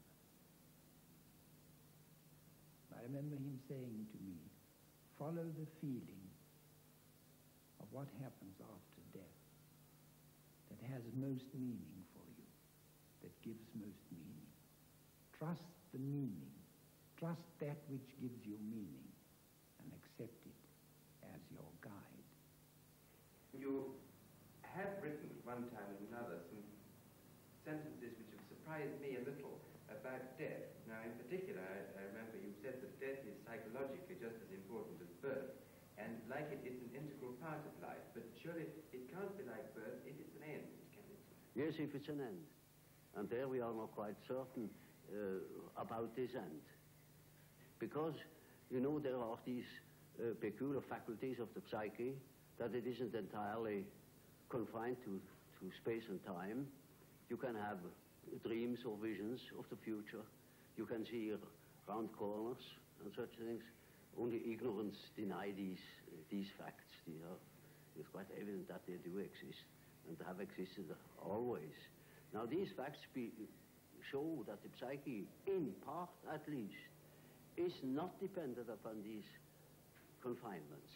I remember him saying to me, follow the feeling of what happens after death that has most meaning for you, that gives most meaning. Trust the meaning. Trust that which gives you meaning and accept it as your guide. You have written at one time and another some sentences which have surprised me a little about death. Now, in particular, I, I remember you said that death is psychologically just as important as birth, and like it, it's an integral part of life. But surely it can't be like birth if it's an end, can it? Yes, if it's an end. And there we are not quite certain uh, about this end. Because, you know, there are these uh, peculiar faculties of the psyche, that it isn't entirely confined to, to space and time. You can have dreams or visions of the future. You can see round corners and such things. Only ignorance deny these, uh, these facts. These are, it's quite evident that they do exist and have existed always. Now, these facts be, show that the psyche, in part at least, is not dependent upon these confinements.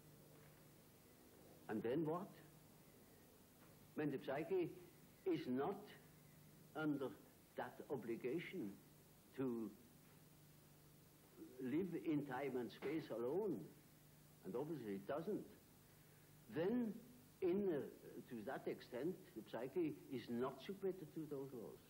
And then what? When the psyche is not under that obligation to live in time and space alone, and obviously it doesn't, then in, uh, to that extent, the psyche is not submitted to those laws.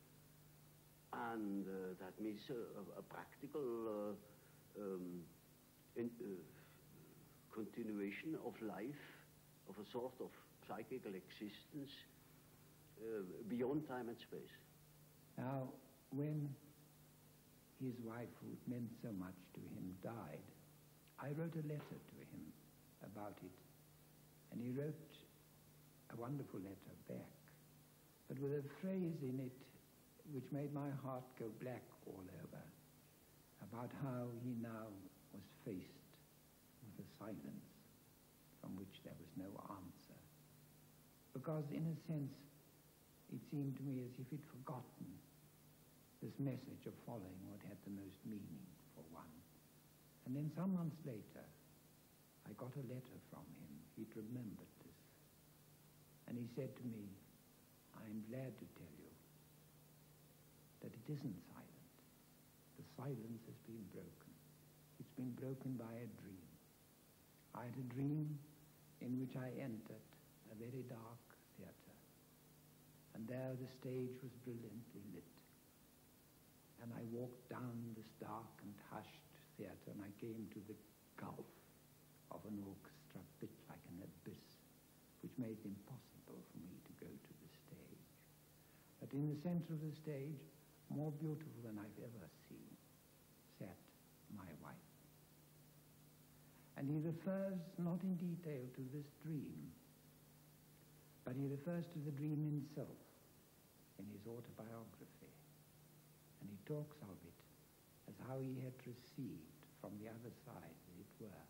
And uh, that means uh, a, a practical uh, um, in, uh, continuation of life, of a sort of psychical existence uh, beyond time and space. Now, when his wife, who meant so much to him, died, I wrote a letter to him about it. And he wrote a wonderful letter back, but with a phrase in it which made my heart go black all over, about how he now was faced with a silence from which there was no answer. Because in a sense, it seemed to me as if he'd forgotten this message of following what had the most meaning for one. And then some months later, I got a letter from him. He'd remembered this. And he said to me, I'm glad to tell you that it isn't silent. The silence has been broken. It's been broken by a dream. I had a dream in which I entered a very dark theater. And there the stage was brilliantly lit. And I walked down this dark and hushed theater, and I came to the gulf of an orchestra, a bit like an abyss, which made it impossible for me to go to the stage. But in the center of the stage, more beautiful than I've ever seen, sat my wife. And he refers not in detail to this dream, but he refers to the dream himself in his autobiography. And he talks of it as how he had received from the other side, as it were,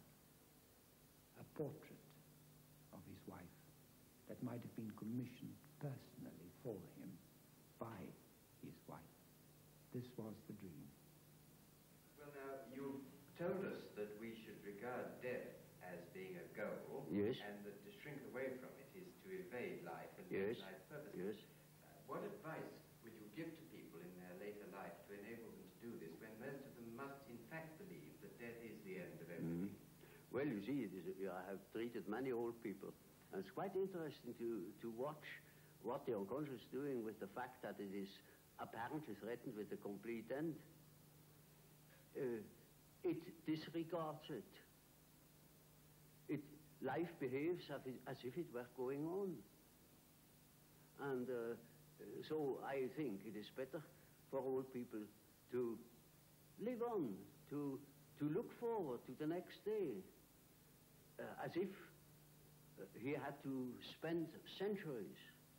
a portrait of his wife that might have been commissioned personally for him by his wife. This was the dream. Well, now, you've told us that we should regard death as being a goal, yes, and that to shrink away from it is to evade life and yes, make life purposeless. yes. Uh, what advice would you give to people in their later life to enable them to do this, when most of them must in fact believe that death is the end of everything? Mm-hmm. Well, you see, it is, I have treated many old people, and it's quite interesting to, to watch what the unconscious is doing with the fact that it is apparently threatened with a complete end. Uh, it disregards it. It life behaves as if, as if it were going on. And uh, so I think it is better for old people to live on, to, to look forward to the next day, uh, as if uh, he had to spend centuries.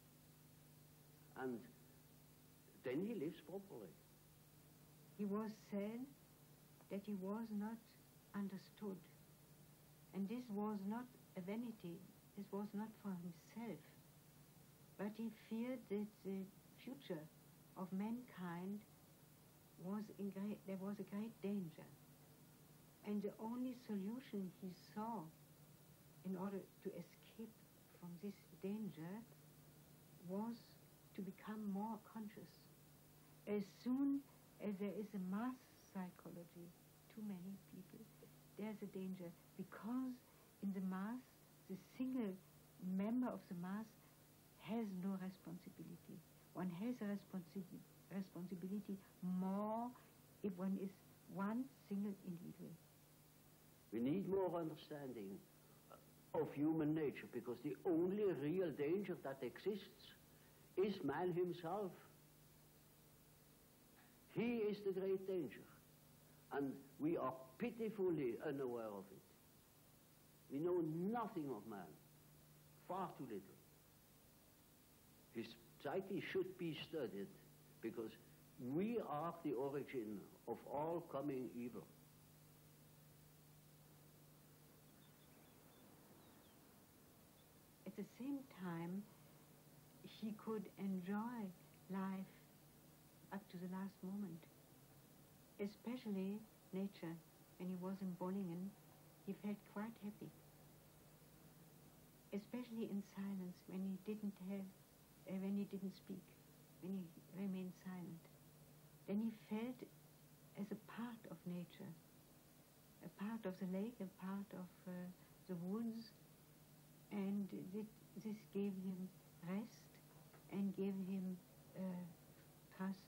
And then he lives properly. He was said that he was not understood. And this was not a vanity. This was not for himself. But he feared that the future of mankind was in great, there was a great danger. And the only solution he saw in order to escape danger was to become more conscious. As soon as there is a mass psychology, too many people, there's a danger, because in the mass, the single member of the mass has no responsibility. One has a responsi responsibility more if one is one single individual. We need more understanding of human nature, because the only real danger that exists is man himself. He is the great danger, and we are pitifully unaware of it. We know nothing of man, far too little. His psyche should be studied, because we are the origin of all coming evil. At the same time, he could enjoy life up to the last moment, especially nature. When he was in Bollingen, he felt quite happy, especially in silence, when he didn't have, uh, when he didn't speak, when he remained silent. Then he felt as a part of nature, a part of the lake, a part of uh, the woods, and th this gave him rest and gave him uh, trust.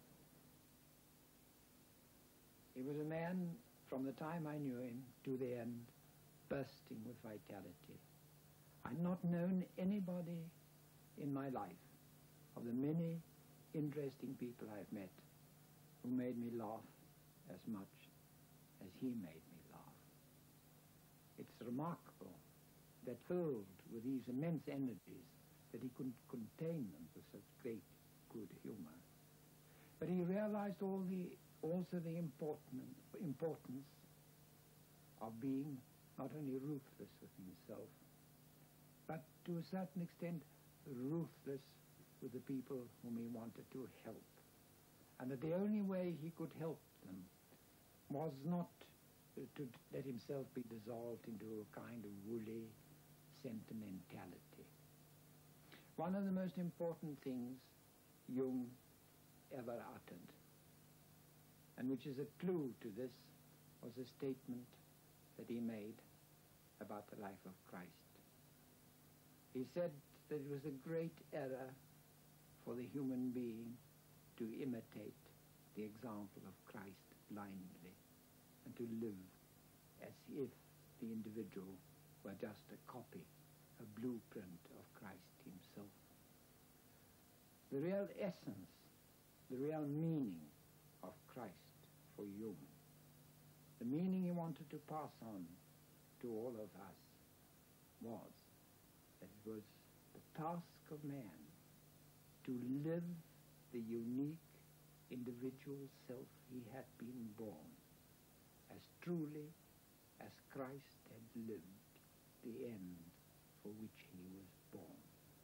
He was a man, from the time I knew him to the end, bursting with vitality. I'd not known anybody in my life, of the many interesting people I've met, who made me laugh as much as he made me laugh. It's remarkable that, filled with these immense energies, that he couldn't contain them with such great good humor. But he realized all the, also the important, importance of being not only ruthless with himself, but to a certain extent ruthless with the people whom he wanted to help. And that the only way he could help them was not to let himself be dissolved into a kind of woolly sentimentality. One of the most important things Jung ever uttered, and which is a clue to this, was a statement that he made about the life of Christ. He said that it was a great error for the human being to imitate the example of Christ blindly, and to live as if the individual were just a copy, a blueprint of Christ himself. The real essence, the real meaning of Christ for Jung, the meaning he wanted to pass on to all of us, was that it was the task of man to live the unique individual self he had been born, as truly as Christ had lived the end for which he was born.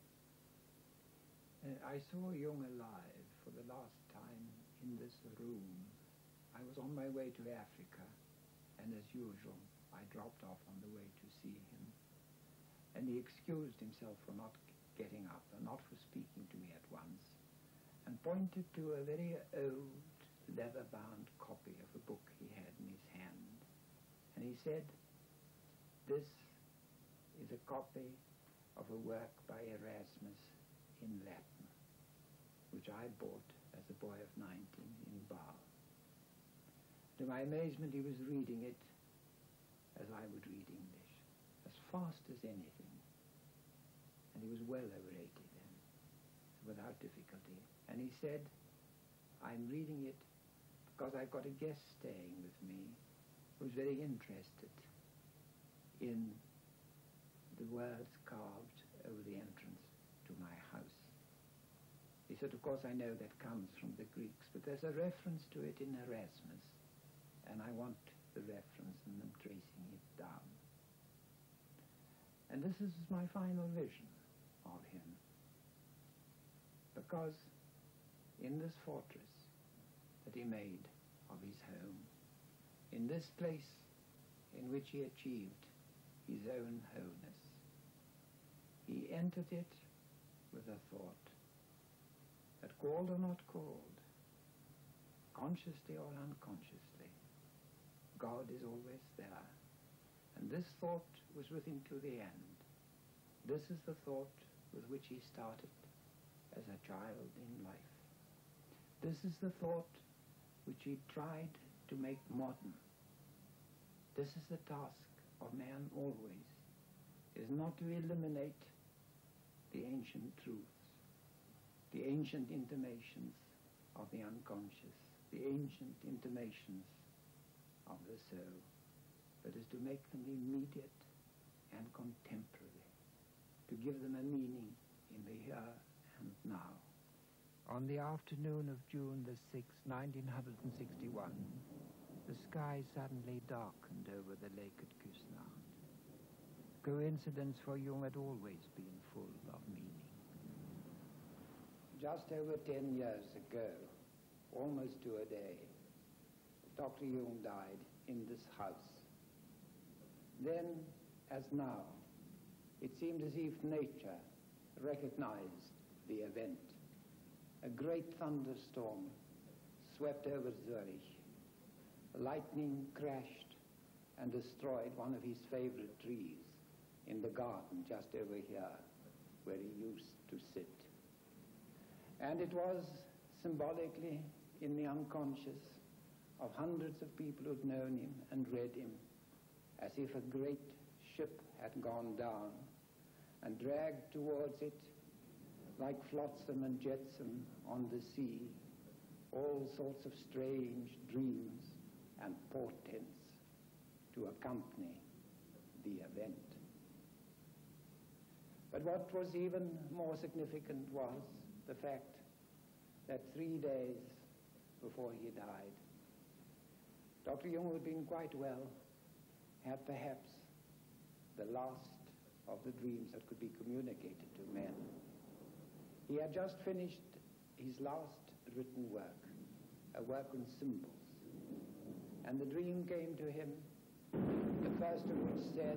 Uh, I saw Jung alive for the last time in this room. I was on my way to Africa, and as usual, I dropped off on the way to see him. And he excused himself for not getting up, and not for speaking to me at once, and pointed to a very old leather-bound copy of a book he had in his hand. And he said, "This is a copy of a work by Erasmus in Latin, which I bought as a boy of nineteen in Basel." To my amazement, he was reading it as I would read English, as fast as anything. And he was well over eighty then, without difficulty. And he said, "I'm reading it because I've got a guest staying with me who's very interested in the words carved over the entrance to my house." He said, "Of course I know that comes from the Greeks, but there's a reference to it in Erasmus, and I want the reference, and I'm tracing it down." And this is my final vision of him, because in this fortress that he made of his home, in this place in which he achieved his own wholeness, he entered it with a thought that, called or not called, consciously or unconsciously, God is always there. And this thought was with him to the end. This is the thought with which he started as a child in life. This is the thought which he tried to make modern. This is the task of man always, is not to eliminate the ancient truths, the ancient intimations of the unconscious, the ancient intimations of the soul, but is to make them immediate and contemporary, to give them a meaning in the here and now. On the afternoon of June the sixth, nineteen sixty-one, the sky suddenly darkened over the lake at Küsnacht. Coincidence for Jung had always been full of meaning. Just over ten years ago, almost to a day, Doctor Jung died in this house. Then, as now, it seemed as if nature recognized the event. A great thunderstorm swept over Zurich. Lightning crashed and destroyed one of his favorite trees in the garden just over here, where he used to sit. And it was symbolically in the unconscious of hundreds of people who'd known him and read him, as if a great ship had gone down and dragged towards it, like flotsam and jetsam on the sea, all sorts of strange dreams and portents to accompany the event. But what was even more significant was the fact that three days before he died, Doctor Jung, who had been quite well, had perhaps the last of the dreams that could be communicated to men. He had just finished his last written work, a work on symbols. And the dream came to him, the first of which said,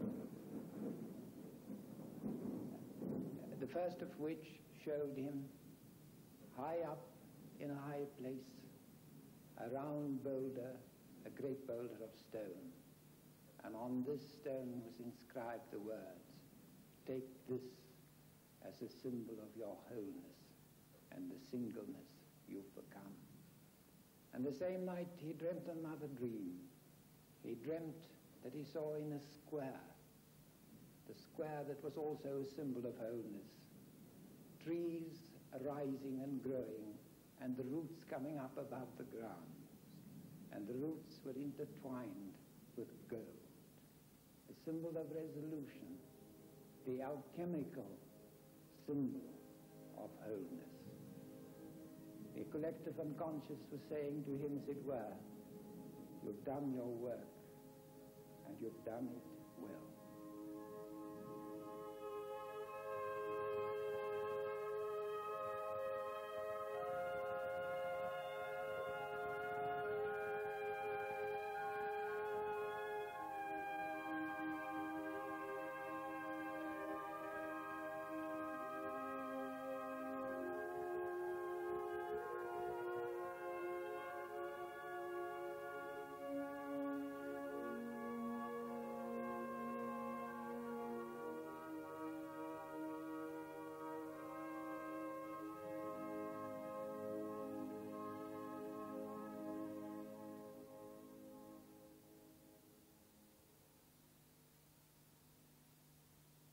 the first of which showed him high up in a high place, a round boulder, a great boulder of stone. And on this stone was inscribed the words, "Take this as a symbol of your wholeness and the singleness you've become." And the same night he dreamt another dream. He dreamt that he saw in a square, the square that was also a symbol of wholeness, trees arising and growing, and the roots coming up above the ground. And the roots were intertwined with gold, a symbol of resolution, the alchemical symbol of wholeness. The collective unconscious was saying to him, as it were, "You've done your work, and you've done it well."